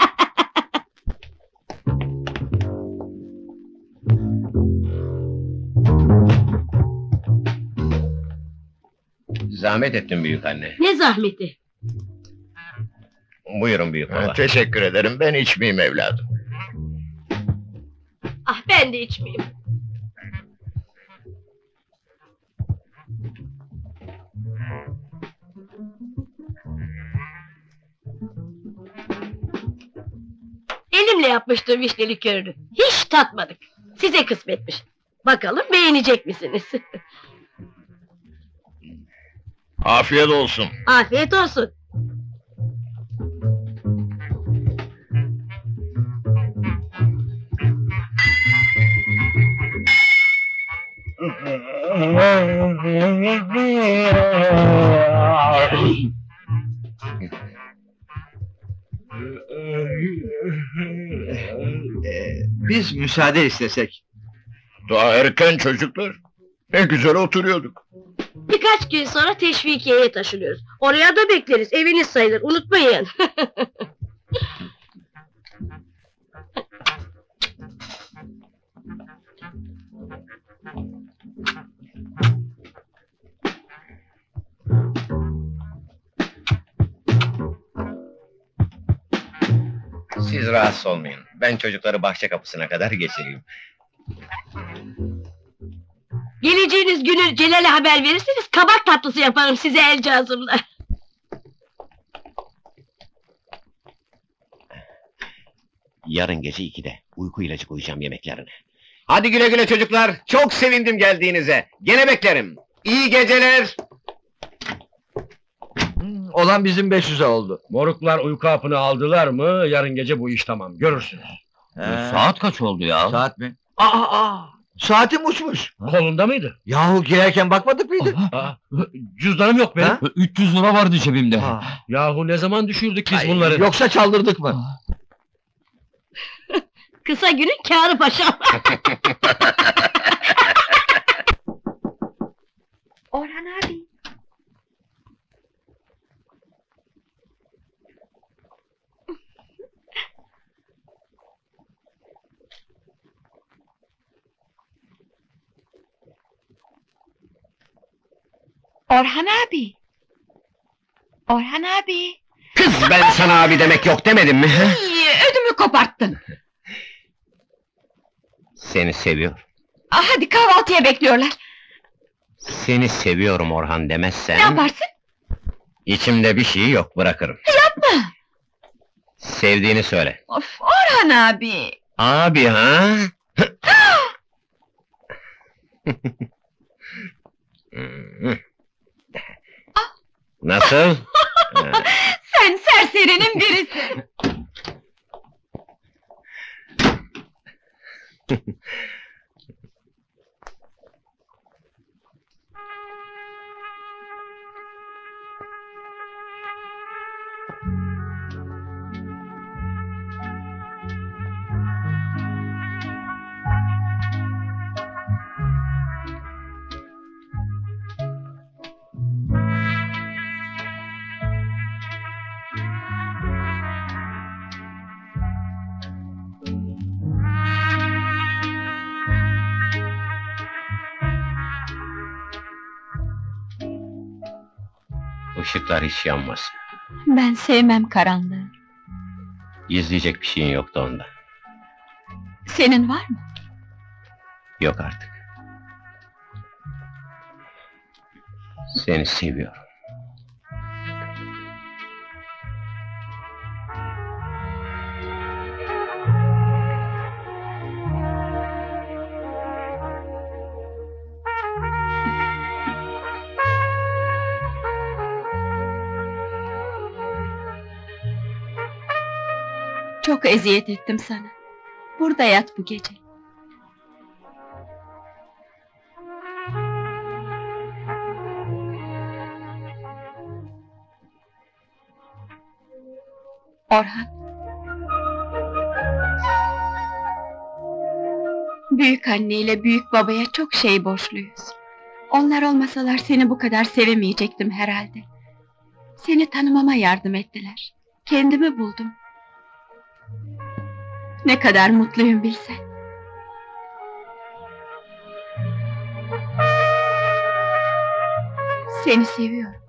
Zahmet ettin büyük anne.
Ne zahmeti.
Buyurun büyük baba.
Teşekkür ederim, ben içmeyeyim evladım.
Ah ben de içmeyeyim. Elimle yapmıştım vişne likörünü. Hiç tatmadık. Size kısmetmiş. Bakalım beğenecek misiniz?
Afiyet olsun.
Afiyet olsun.
Biz müsaade istesek.
Daha erken çocuklar. Ne güzel oturuyorduk.
Birkaç gün sonra teşvikiyeye taşınıyoruz. Oraya da bekleriz. Eviniz sayılır. Unutmayın.
Siz rahatsız olmayın. Ben çocukları bahçe kapısına kadar geçireyim.
Geleceğiniz günü Celal'e haber verirseniz kabak tatlısı yaparım size el cazımla.
Yarın gece 2'de uyku ilacı koyacağım yemeklerine. Hadi güle güle çocuklar. Çok sevindim geldiğinize. Gene beklerim. İyi geceler.
Olan bizim 500'e oldu.
Moruklar uyku hapını aldılar mı yarın gece bu iş tamam. Görürsünüz.
Saat kaç oldu ya?
Saat mi?
Saatim uçmuş. Kolunda mıydı?
Yahu girerken bakmadık mıydı?
Aa, cüzdanım yok benim.
Ha?
300 lira vardı cebimde.
Yahu ne zaman düşürdük biz bunları?
Yoksa çaldırdık mı?
Kısa günün kârı paşam.
Orhan abi. Orhan abi. Orhan abi.
Kız ben sana abi demek yok demedim mi? he?
İyi, ödümü koparttın.
Seni seviyorum.
Hadi kahvaltıya bekliyorlar.
Seni seviyorum Orhan demezsen...
Ne yaparsın?
İçimde bir şey yok, bırakırım.
Yapma.
Sevdiğini söyle.
Of, Orhan abi.
Abi ha? Nasıl?
Sen serserinin birisin.
Işıklar hiç yanmaz.
Ben sevmem karanlığı.
Gizleyecek bir şeyin yoktu onda.
Senin var mı?
Yok artık. Seni seviyorum.
Çok eziyet ettim sana. Burada yat bu gece. Orhan. Büyük anne ile büyük babaya çok şey borçluyuz. Onlar olmasalar seni bu kadar sevemeyecektim herhalde. Seni tanımama yardım ettiler. Kendimi buldum. Ne kadar mutluyum bilsen. Seni seviyorum.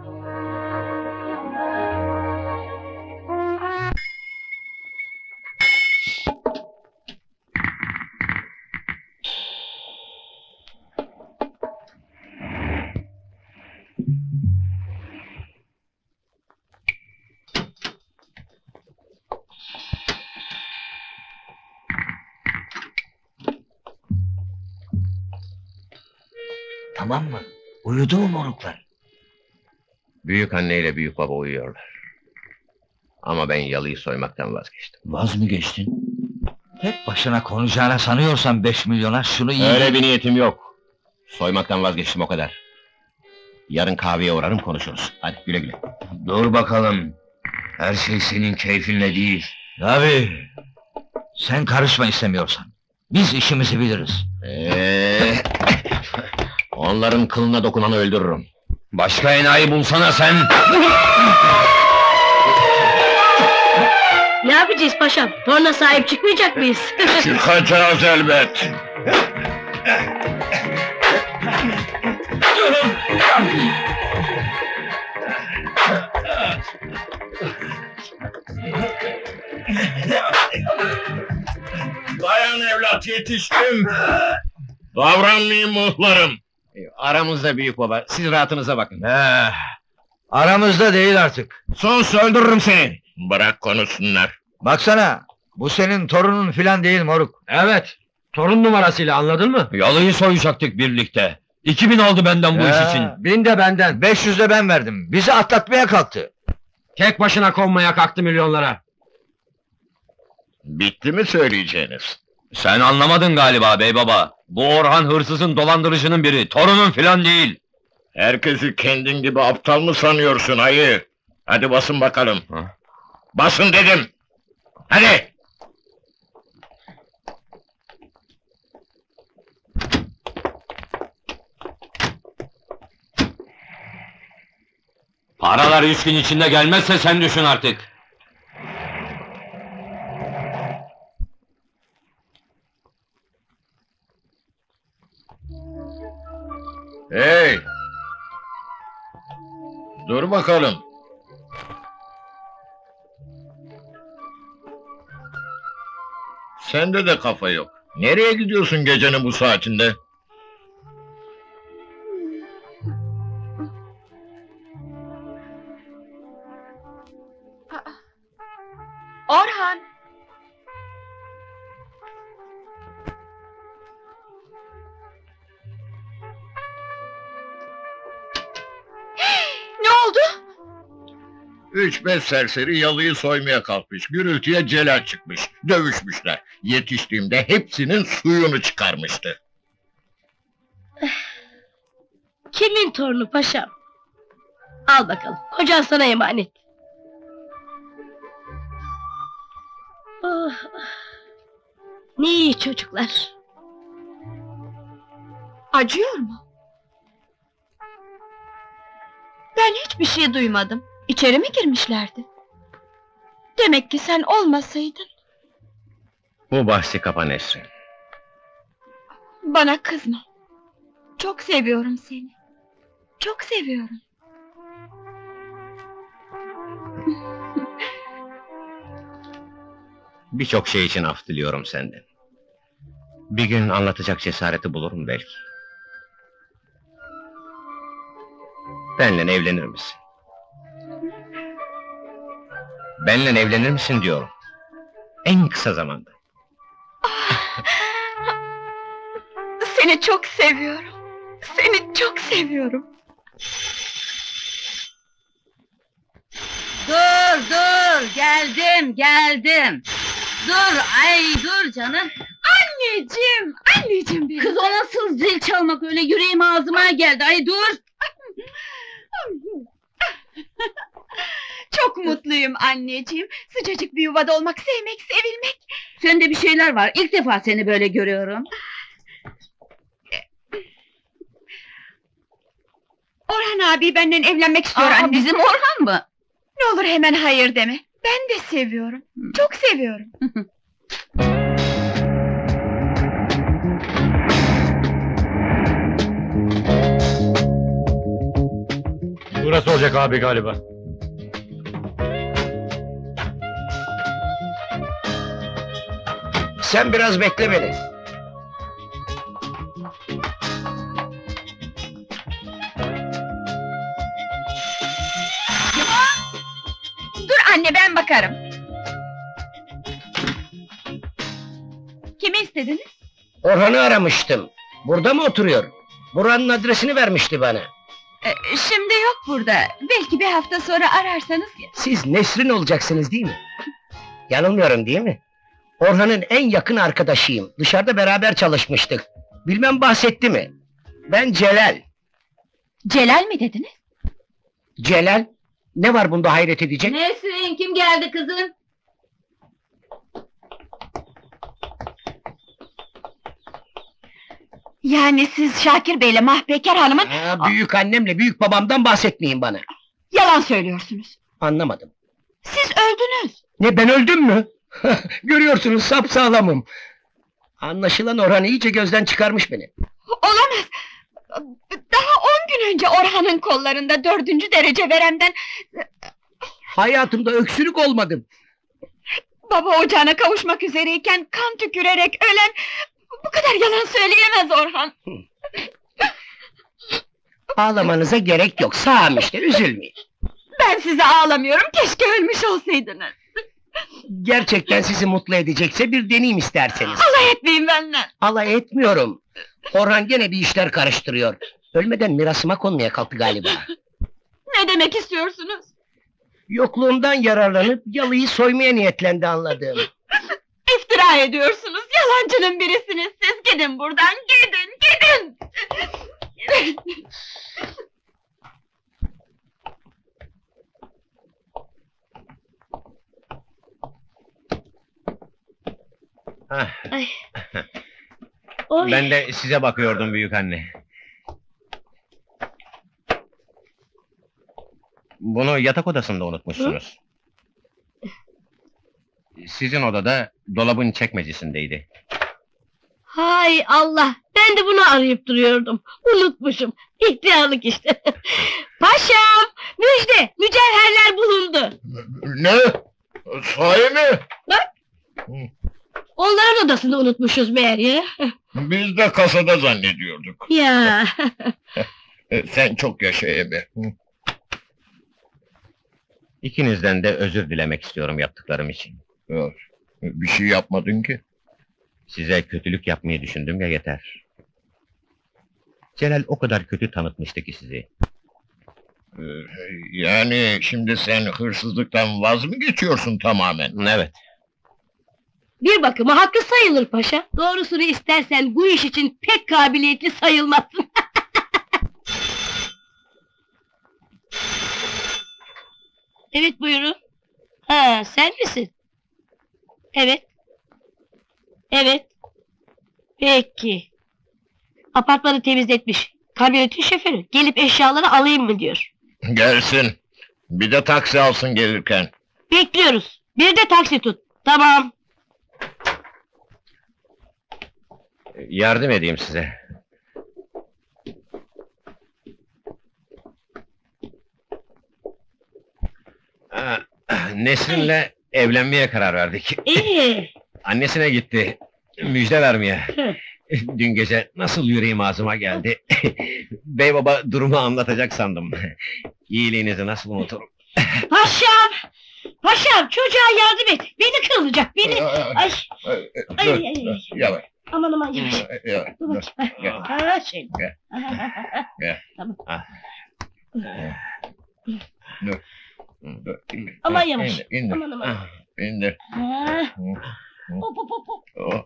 Tamam mı? Uyudu mu moruklar?
Büyük anne ile büyük baba uyuyorlar. Ama ben yalıyı soymaktan vazgeçtim.
Vaz mı geçtin? Tek başına konacağına sanıyorsan 5 milyona şunu iyi...
Öyle bir niyetim yok. Soymaktan vazgeçtim o kadar. Yarın kahveye uğrarım konuşuruz. Hadi güle güle.
Dur bakalım. Her şey senin keyfinle değil. Tabii. Sen karışma istemiyorsan. Biz işimizi biliriz.
Onların kılına dokunanı öldürürüm.
Başka enayi bulsana sen!
Ne yapacağız paşam? Torna sahip çıkmayacak mıyız?
Çıkacağız elbet. Dayan evlat, yetiştim. Davranmayayım muhlarım.
Aramızda büyük baba, siz rahatınıza bakın.
Aramızda değil artık.
Sus, öldürürüm seni!
Bırak konuşsunlar.
Baksana. Bu senin torunun filan değil moruk.
Evet. Torun numarasıyla anladın mı?
Yalıyı soyacaktık birlikte. 2000 aldı benden bu iş için.
1000 de benden.
500 de ben verdim. Bizi atlatmaya kalktı.
Tek başına konmaya kalktı milyonlara.
Bitti mi söyleyeceğiniz?
Sen anlamadın galiba bey baba. Bu Orhan hırsızın, dolandırıcının biri, torunun filan değil.
Herkesi kendin gibi aptal mı sanıyorsun ayı? Hadi basın bakalım.
Ha?
Basın dedim! Hadi!
Paralar 3 gün içinde gelmezse sen düşün artık.
Hey! Dur bakalım. Sende de kafa yok. Nereye gidiyorsun gecenin bu saatinde?
Orhan! Ne oldu?
3-5 serseri yalıyı soymaya kalkmış. Gürültüye Celal çıkmış. Dövüşmüşler. Yetiştiğimde hepsinin suyunu çıkarmıştı.
Kimin torunu paşam? Al bakalım, kocan sana emanet. Oh, ne iyi çocuklar.
Acıyor mu? Ben hiçbir şey duymadım. İçeri mi girmişlerdi? Demek ki sen olmasaydın.
Bu bahsi kapa Nesrin.
Bana kızma. Çok seviyorum seni. Çok seviyorum.
Birçok şey için af diliyorum senden. Bir gün anlatacak cesareti bulurum belki. Benle evlenir misin? Benle evlenir misin diyorum. En kısa zamanda.
Seni çok seviyorum. Seni çok seviyorum.
Dur, geldim. Dur, dur canım.
Anneciğim benim.
Kız o nasıl zil çalmak öyle, yüreğim ağzıma geldi, ay dur!
Çok mutluyum anneciğim. Sıcacık bir yuvada olmak, sevmek, sevilmek.
Sende bir şeyler var, ilk defa seni böyle görüyorum.
Orhan abi benden evlenmek istiyor anne.
Bizim Orhan mı?
Ne olur hemen hayır deme. Ben de seviyorum. Çok seviyorum.
Burası olacak abi galiba.
Sen biraz bekle beni.
Dur anne, ben bakarım. Kimi istediniz?
Orhan'ı aramıştım. Burada mı oturuyor? Buranın adresini vermişti bana.
Şimdi yok burada. Belki bir hafta sonra ararsanız.
Siz Nesrin olacaksınız değil mi? Yanılmıyorum değil mi? Orhan'ın en yakın arkadaşıyım. Dışarıda beraber çalışmıştık. Bilmem bahsetti mi? Ben Celal.
Celal mi dediniz?
Celal? Ne var bunda hayret edecek?
Nesrin, kim geldi kızım?
Yani siz Şakir Bey'le Mahpeker Hanım'ın...
Büyük annemle büyük babamdan bahsetmeyin bana.
Yalan söylüyorsunuz.
Anlamadım.
Siz öldünüz.
Ne, ben öldüm mü? Görüyorsunuz, sapsağlamım. Anlaşılan Orhan iyice gözden çıkarmış beni.
Olamaz. Daha 10 gün önce Orhan'ın kollarında 4. derece veremden...
Hayatımda öksürük olmadım.
Baba ocağına kavuşmak üzereyken kan tükürerek ölen... Bu kadar yalan söyleyemez Orhan.
Ağlamanıza gerek yok, sağım işte, üzülmeyin.
Ben size ağlamıyorum, keşke ölmüş olsaydınız.
Gerçekten sizi mutlu edecekse bir deneyim isterseniz.
Alay etmeyin benden.
Alay etmiyorum. Orhan gene bir işler karıştırıyor. Ölmeden mirasıma konmaya kalktı galiba.
Ne demek istiyorsunuz?
Yokluğumdan yararlanıp yalıyı soymaya niyetlendi anladığım.
İftira İftira ediyorsunuz, yalancının birisiniz siz! Gidin buradan, gidin, gidin!
Hah,
Ay. Oy.
ben de size bakıyordum büyük anne. Bunu yatak odasında unutmuşsunuz. Sizin odada dolabın çekmecesindeydi.
Hay Allah! Ben de bunu arayıp duruyordum. Unutmuşum. İhtiyarlık işte. Paşam! Müjde! Mücevherler bulundu.
Ne? Sahi mi?
Onların odasını unutmuşuz meğer ya.
Biz de kasada zannediyorduk.
Ya!
Sen çok yaşa Ebe.
İkinizden de özür dilemek istiyorum yaptıklarım için.
Yok, bir şey yapmadın ki.
Size kötülük yapmayı düşündüm ya yeter. Celal o kadar kötü tanıtmıştı ki sizi.
Yani şimdi sen hırsızlıktan vaz mı geçiyorsun tamamen?
Evet.
Bir bakıma hakkı sayılır paşa. Doğrusunu istersen bu iş için pek kabiliyetli sayılmazsın. Evet buyurun. Ha sen misin? Evet. Evet. Peki. Apartmanı temizletmiş. Kamyonetin şoförü. Gelip eşyaları alayım mı diyor.
Gelsin. Bir de taksi alsın gelirken.
Bekliyoruz. Bir de taksi tut. Tamam.
Yardım edeyim size. Nesrin'le evlenmeye karar verdik.
İyi.
Annesine gitti. Müjde vermeye. Dün gece nasıl yüreğim ağzıma geldi. Bey baba durumu anlatacak sandım. İyiliğinizi nasıl unuturum.
Paşam! Paşam çocuğa yardım et. Beni kırılacak beni. Ay. Ay,
Dur,
ay, ay.
yavaş.
Aman aman yavaş.
Yavaş.
Dur bakayım. Ha şey.
Gel. Gel.
Tamam.
Dur. Dur.
Aman yavaş.
İndir.
Aman aman.
İndir.
Ha. Hop hop hop hop.
Oh.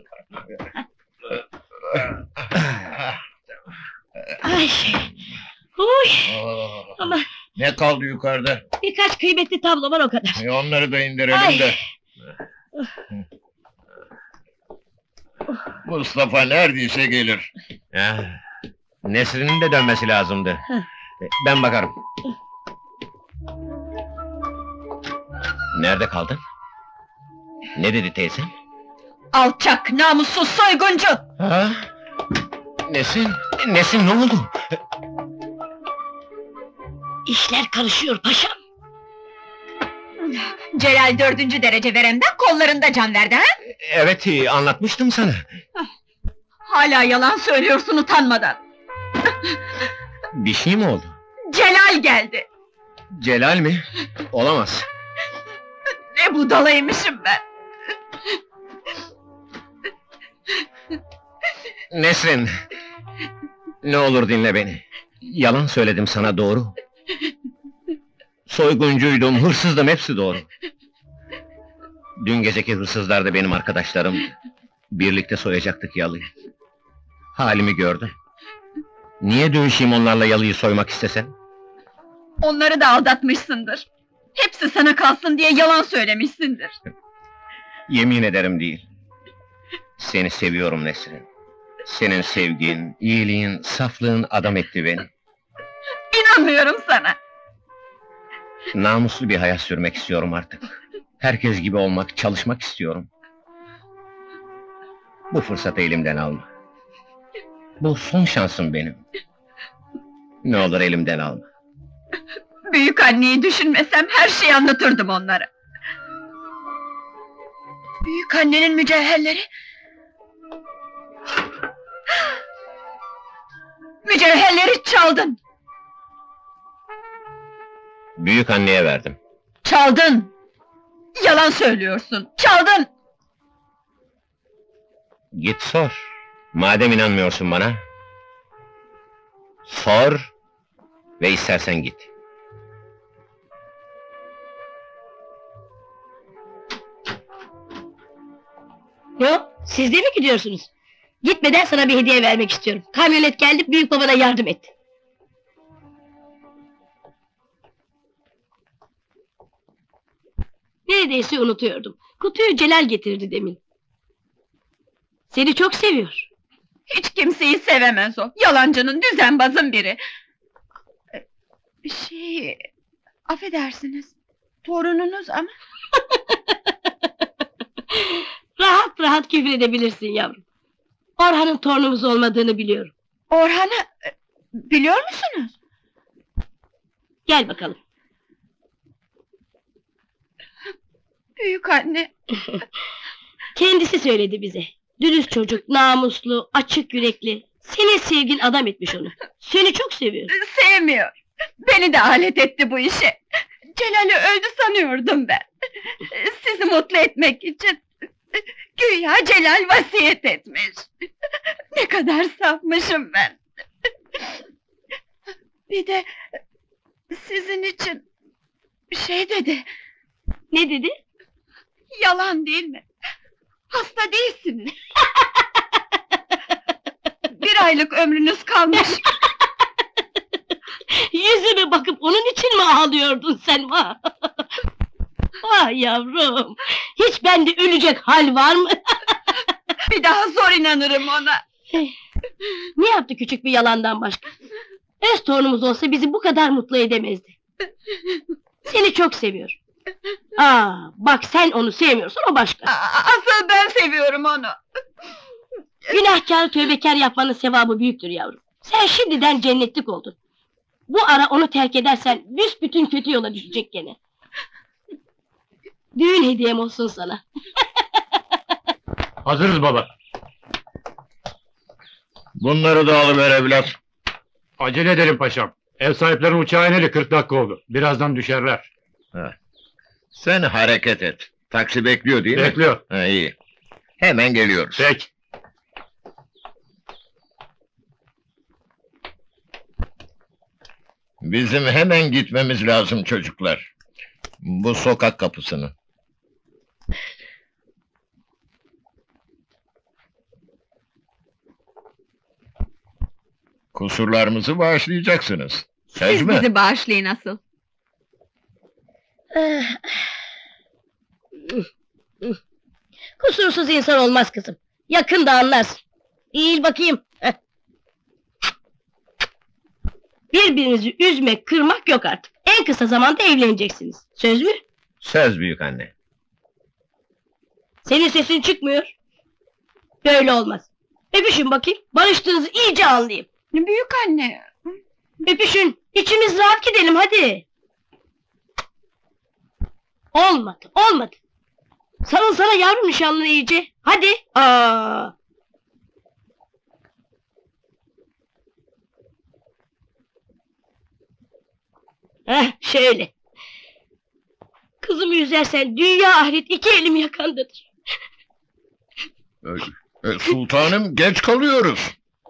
Ay. Uy.
Oh.
Aman.
Ne kaldı yukarıda?
Birkaç kıymetli tablo var o kadar.
Onları da indirelim
Ay.
de. Mustafa neredeyse gelir.
Ya, Nesrin'in de dönmesi lazımdı. Ben bakarım. Nerede kaldın? Ne dedi teyzem?
Alçak, namussuz, soyguncu!
Ha? Nesin? Nesin ne oldu?
İşler karışıyor paşam.
Celal 4. derece veremden kollarında can verdi ha?
Evet, anlatmıştım sana.
Hala yalan söylüyorsun utanmadan!
Bir şey mi oldu?
Celal geldi!
Celal mi? Olamaz.
Ne budalaymışım ben!
Nesrin! Ne olur dinle beni. Yalan söyledim sana, doğru. Soyguncuydum, hırsızdım, hepsi doğru. Dün geceki hırsızlar da benim arkadaşlarım. Birlikte soyacaktık yalıyı. Halimi gördün. Niye dövüşeyim onlarla yalıyı soymak istesem?
Onları da aldatmışsındır. Hepsi sana kalsın diye yalan söylemişsindir.
Yemin ederim değil. Seni seviyorum Nesrin. Senin sevgin, iyiliğin, saflığın adam etti beni.
İnanmıyorum sana!
Namuslu bir hayat sürmek istiyorum artık. Herkes gibi olmak, çalışmak istiyorum. Bu fırsatı elimden alma. Bu son şansım benim. Ne olur elimden alma.
Büyük anneyi düşünmesem her şeyi anlatırdım onlara. Büyük annenin mücevherleri... Mücevherleri çaldın!
Büyük anneye verdim.
Çaldın! Yalan söylüyorsun, çaldın!
Git sor. Madem inanmıyorsun bana... Sor ve istersen git.
Yok, siz de mi gidiyorsunuz? Gitmeden sana bir hediye vermek istiyorum. Kamyonet geldi, büyük babana yardım et. Neredeyse unutuyordum. Kutuyu Celal getirdi demin. Seni çok seviyor.
Hiç kimseyi sevemez o. Yalancının, düzenbazın biri. Affedersiniz. Torununuz ama...
Rahat rahat küfür edebilirsin yavrum. Orhan'ın torunumuz olmadığını biliyorum.
Orhan'ı... biliyor musunuz?
Gel bakalım.
Büyük anne.
Kendisi söyledi bize. Dürüst çocuk, namuslu, açık yürekli. Senin sevgin adam etmiş onu. Seni çok seviyor.
Sevmiyor. Beni de alet etti bu işe. Celal'i öldü sanıyordum ben. Sizi mutlu etmek için. Güya Celal vasiyet etmiş. Ne kadar safmışım ben. Bir de sizin için dedi.
Ne dedi?
Yalan değil mi? Hasta değilsiniz. 1 aylık ömrünüz kalmış.
Yüzüme bakıp onun için mi ağlıyordun sen? Vah yavrum! Hiç bende ölecek hal var mı?
Bir daha zor inanırım ona.
Ne yaptı küçük bir yalandan başka? Öz torunumuz olsa bizi bu kadar mutlu edemezdi. Seni çok seviyor. Bak sen onu sevmiyorsun, o başka.
Asıl ben seviyorum onu.
Günahkar, tövbekar yapmanın sevabı büyüktür yavrum. Sen şimdiden cennetlik oldun. Bu ara onu terk edersen büsbütün kötü yola düşecek gene. Düğün hediyem olsun sana.
Hazırız baba.
Bunları da alıver evlat.
Acele edelim paşam. Ev sahiplerinin uçağı ineli 40 dakika oldu. Birazdan düşerler.
Sen hareket et. Taksi bekliyor değil mi?
Bekliyor.
İyi. Hemen geliyoruz.
Peki.
Bizim hemen gitmemiz lazım çocuklar. Bu sokak kapısını. Kusurlarımızı bağışlayacaksınız. Söz
Siz
mü?
bizi bağışlayın asıl.
Kusursuz insan olmaz kızım. Yakında anlarsın. Eğil bakayım. Birbirinizi üzmek, kırmak yok artık. En kısa zamanda evleneceksiniz. Söz mü?
Söz büyük anne.
Senin sesin çıkmıyor. Böyle olmaz. Öpüşün bakayım. Barıştığınızı iyice anlayayım.
Büyük anne.
Öpüşün. İçimiz rahat gidelim hadi. Olmadı, olmadı. Sarılsana yavrum nişanlını iyice. Hadi. Şöyle. Kızımı üzersen dünya ahiret 2 elim yakandadır.
Sultanım, geç kalıyoruz.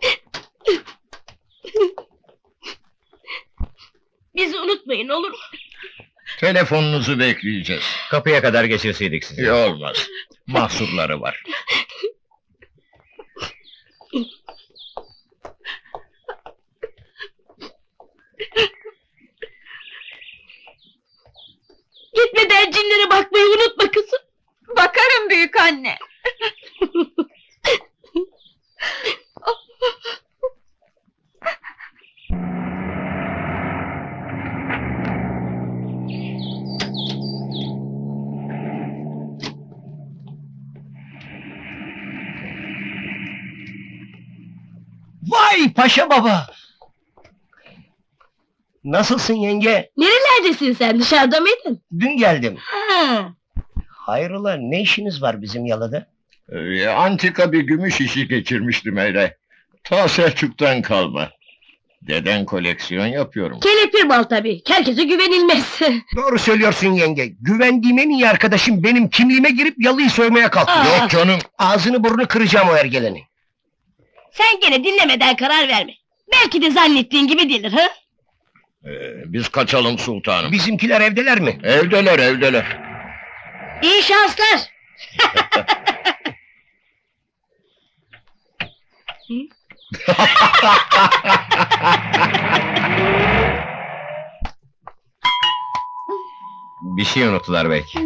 Bizi unutmayın olur mu?
Telefonunuzu bekleyeceğiz.
Kapıya kadar geçirseydik sizi.
İyi olmaz. Mahsurları var.
Gitmeden cinlere bakmayı unutma kızım.
Bakarım büyük anne.
Vay paşa baba! Nasılsın yenge?
Nerelerdesin sen, dışarıda mıydın?
Dün geldim.
Ha.
Hayrola, ne işiniz var bizim yalıda?
Antika bir gümüş işi geçirmiştim öyle. Ta Selçuk'tan kalma. Deden koleksiyon yapıyorum.
Kelepir bal tabii, herkese güvenilmez.
Doğru söylüyorsun yenge. Güvendiğim en iyi arkadaşım benim kimliğime girip yalıyı soymaya kalktı.
Yok canım.
Ağzını burnunu kıracağım o ergeleni.
Sen gene dinlemeden karar verme. Belki de zannettiğin gibi değildir, ha?
Biz kaçalım sultanım.
Bizimkiler evdeler mi?
Evdeler, evdeler.
İyi şanslar.
Bir şey unuttular belki.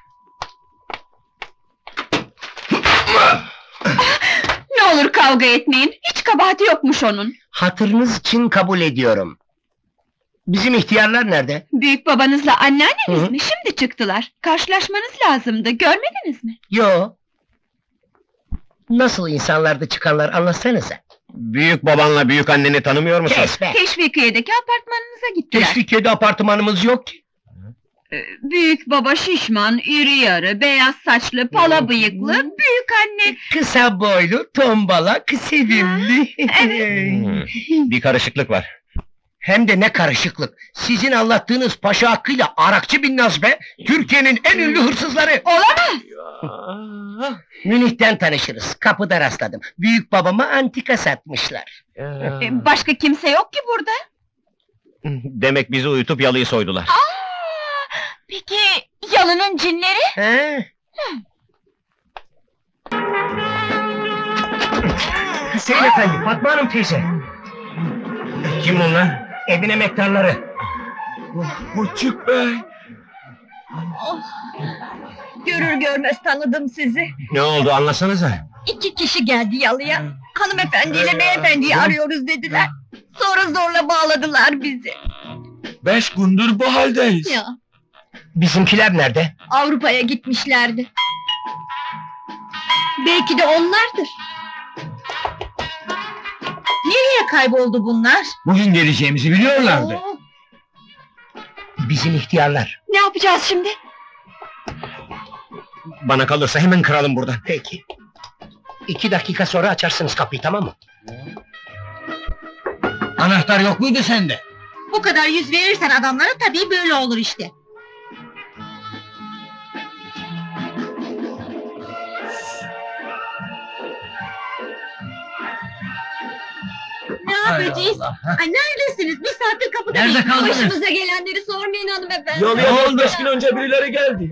Ne olur kavga etmeyin. Hiç kabahati yokmuş onun.
Hatırınız için kabul ediyorum. Bizim ihtiyarlar nerede?
Büyük babanızla anneanneniz
Hı.
mi? Şimdi çıktılar. Karşılaşmanız lazımdı. Görmediniz mi?
Yo. Nasıl insanlardı çıkanlar anlatsanıza.
Büyük babanla büyük anneni tanımıyor musun?
Kes be!
Teşvikiye'deki apartmanınıza gittiler.
Teşvikiye'de apartmanımız yok ki.
Büyük baba şişman, iri yarı, beyaz saçlı, pala bıyıklı, büyük anne...
Kısa boylu, tombalak, sevimli.
Bir karışıklık var.
Hem de ne karışıklık. Sizin anlattığınız Paşa Hakkı'yla Arakçı Binnaz be! Türkiye'nin en ünlü hırsızları!
Olamaz!
Münih'ten tanışırız. Kapıda rastladım. Büyük babama antika satmışlar.
Başka kimse yok ki burada.
Demek bizi uyutup yalıyı soydular.
Peki, yalının cinleri?
He? Hüseyin Efendi, Fatma Hanım teyze.
Kim bunlar?
Evin emektarları.
Buçuk bey.
Görür görmez tanıdım sizi.
Ne oldu anlatsanıza.
2 kişi geldi yalıya. Hanımefendiyle beyefendiyi arıyoruz dediler. Sonra zorla bağladılar bizi.
5 gündür bu haldeyiz.
Ya,
Bizimkiler nerede?
Avrupa'ya gitmişlerdi. Belki de onlardır. Nereye kayboldu bunlar?
Bugün geleceğimizi biliyorlardı.
Bizim ihtiyarlar.
Ne yapacağız şimdi?
Bana kalırsa hemen kıralım buradan.
Peki. 2 dakika sonra açarsınız kapıyı, tamam mı?
Anahtar yok muydu sende?
Bu kadar yüz verirsen adamlara tabii böyle olur işte. Ne yapacağız? Ay neredesiniz? Bir saattir kapıda
Nerede
bekliyoruz.
kaldınız?
Başımıza gelenleri sormayın hanımefendi.
Yalıya 15 gün önce birileri geldi.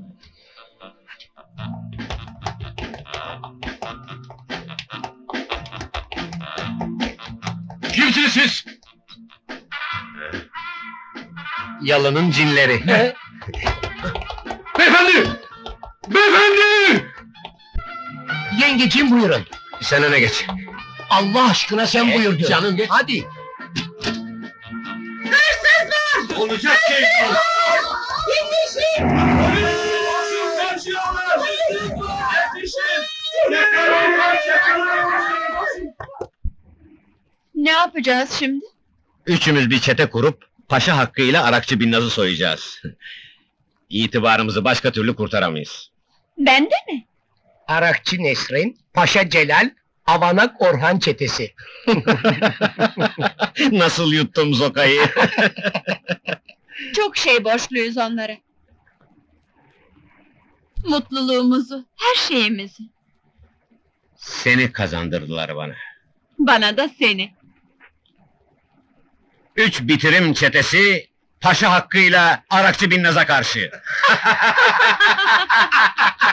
Kimsiniz siz? Yalının cinleri.
Beyefendi! Beyefendi!
Yengeciğim buyurun.
Sen öne geç.
Allah aşkına sen buyur diyorum.
canım, geç.
Hadi.
Olacak şey.
Yetişin!
Ne yapacağız şimdi?
Üçümüz bir çete kurup Paşa Hakkı'yla Arakçı Binnaz'ı soyacağız. İtibarımızı başka türlü kurtaramayız.
Ben de mi?
Arakçı Nesrin, Paşa Celal, Avanak Orhan çetesi.
Nasıl yuttum zokayı?
Çok şey borçluyuz onlara. Mutluluğumuzu, her şeyimizi.
Seni kazandırdılar bana.
Bana da seni.
3 bitirim çetesi Paşa Hakkı'yla Arakçı Binnaz'a karşı.